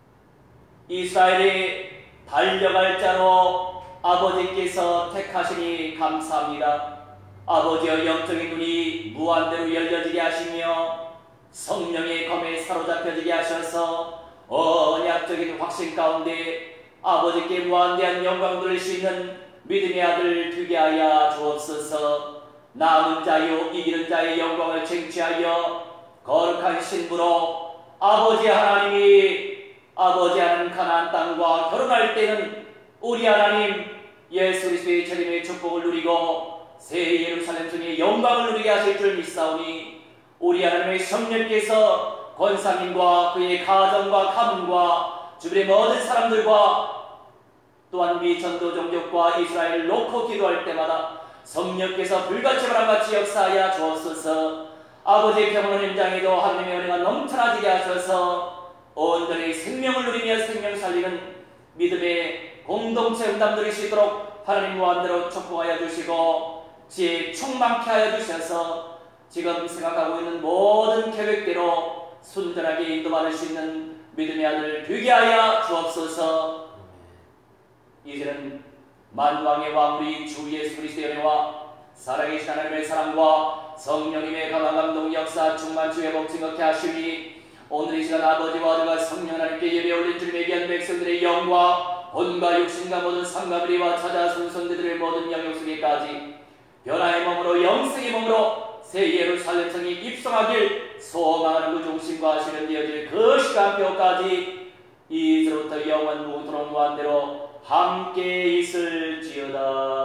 이스라엘이 달려갈 자로 아버지께서 택하시니 감사합니다. 아버지의 영적인 눈이 무한대로 열려지게 하시며 성령의 검에 사로잡혀지게 하셔서 언약적인 확신 가운데 아버지께 무한대한 영광 돌릴 수 있는 믿음의 아들 되게 하여 주옵소서. 남은 자요 이기는 자의 영광을 쟁취하여 거룩한 신부로 아버지 하나님이 아버지 하나님 가나안 땅과 결혼할 때는 우리 하나님 예수 그리스도의 재림의 축복을 누리고 새 예루살렘 성의 영광을 누리게 하실 줄 믿사오니 우리 하나님의 성령께서 권사님과 그의 가정과 가문과 주변의 모든 사람들과 또한 미천도 종족과 이스라엘을 놓고 기도할 때마다 성령께서 불같이 바람같이 역사하여 주옵소서. 아버지의 평온한 현장에도 하나님의 은혜가 넘쳐나지게 하셔서 온전히 생명을 누리며 생명 살리는 믿음의 공동체 응답 누릴 수 있도록 하나님 무한대로 축복하여 주시고 지혜 충만케 하여 주셔서 지금 생각하고 있는 모든 계획대로 순전하게 인도받을 수 있는 믿음의 아들 되게 하여 주옵소서. 이제는 만왕의 왕 우리 주 예수 그리스도의 은혜와 살아계신 하나님의 사랑과 성령님의 강한 감동 역사 충만치 회복 증거케 하시니 오늘 이 시간 아버지와 아들과 성령 하나님께 예배 올린 주님의 귀한 백성들의 영과 혼과 육신과 모든 상가비리와 찾아 순손들의 모든 영역 속에까지 변화의 몸으로 영생의 몸으로 새 예루살렘 성이 입성하길 소망하는 그 중심과 실현 되어질 그 시간표까지 이제부터 영원 무토록 무한대로 함께 있을지어다.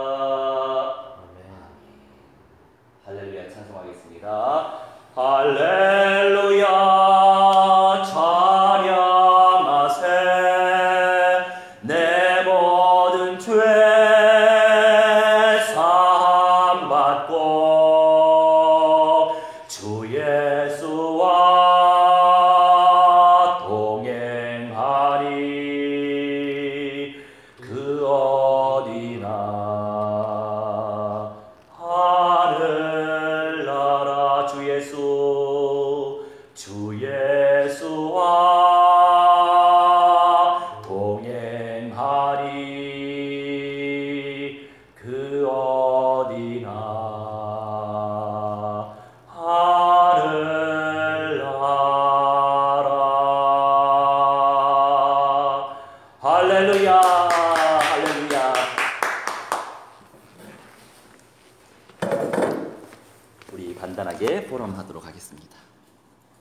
아멘. 할렐루야 찬송하겠습니다. 할렐루야 찬양하세 내 모든 죄 사함 받고 주 예수와 동행하리 그 어디나 하늘나라 주 예수와 동행하리 그 어디나 하늘나라. 할렐루야 할렐루야. 우리 간단하게 포럼하도록 하겠습니다.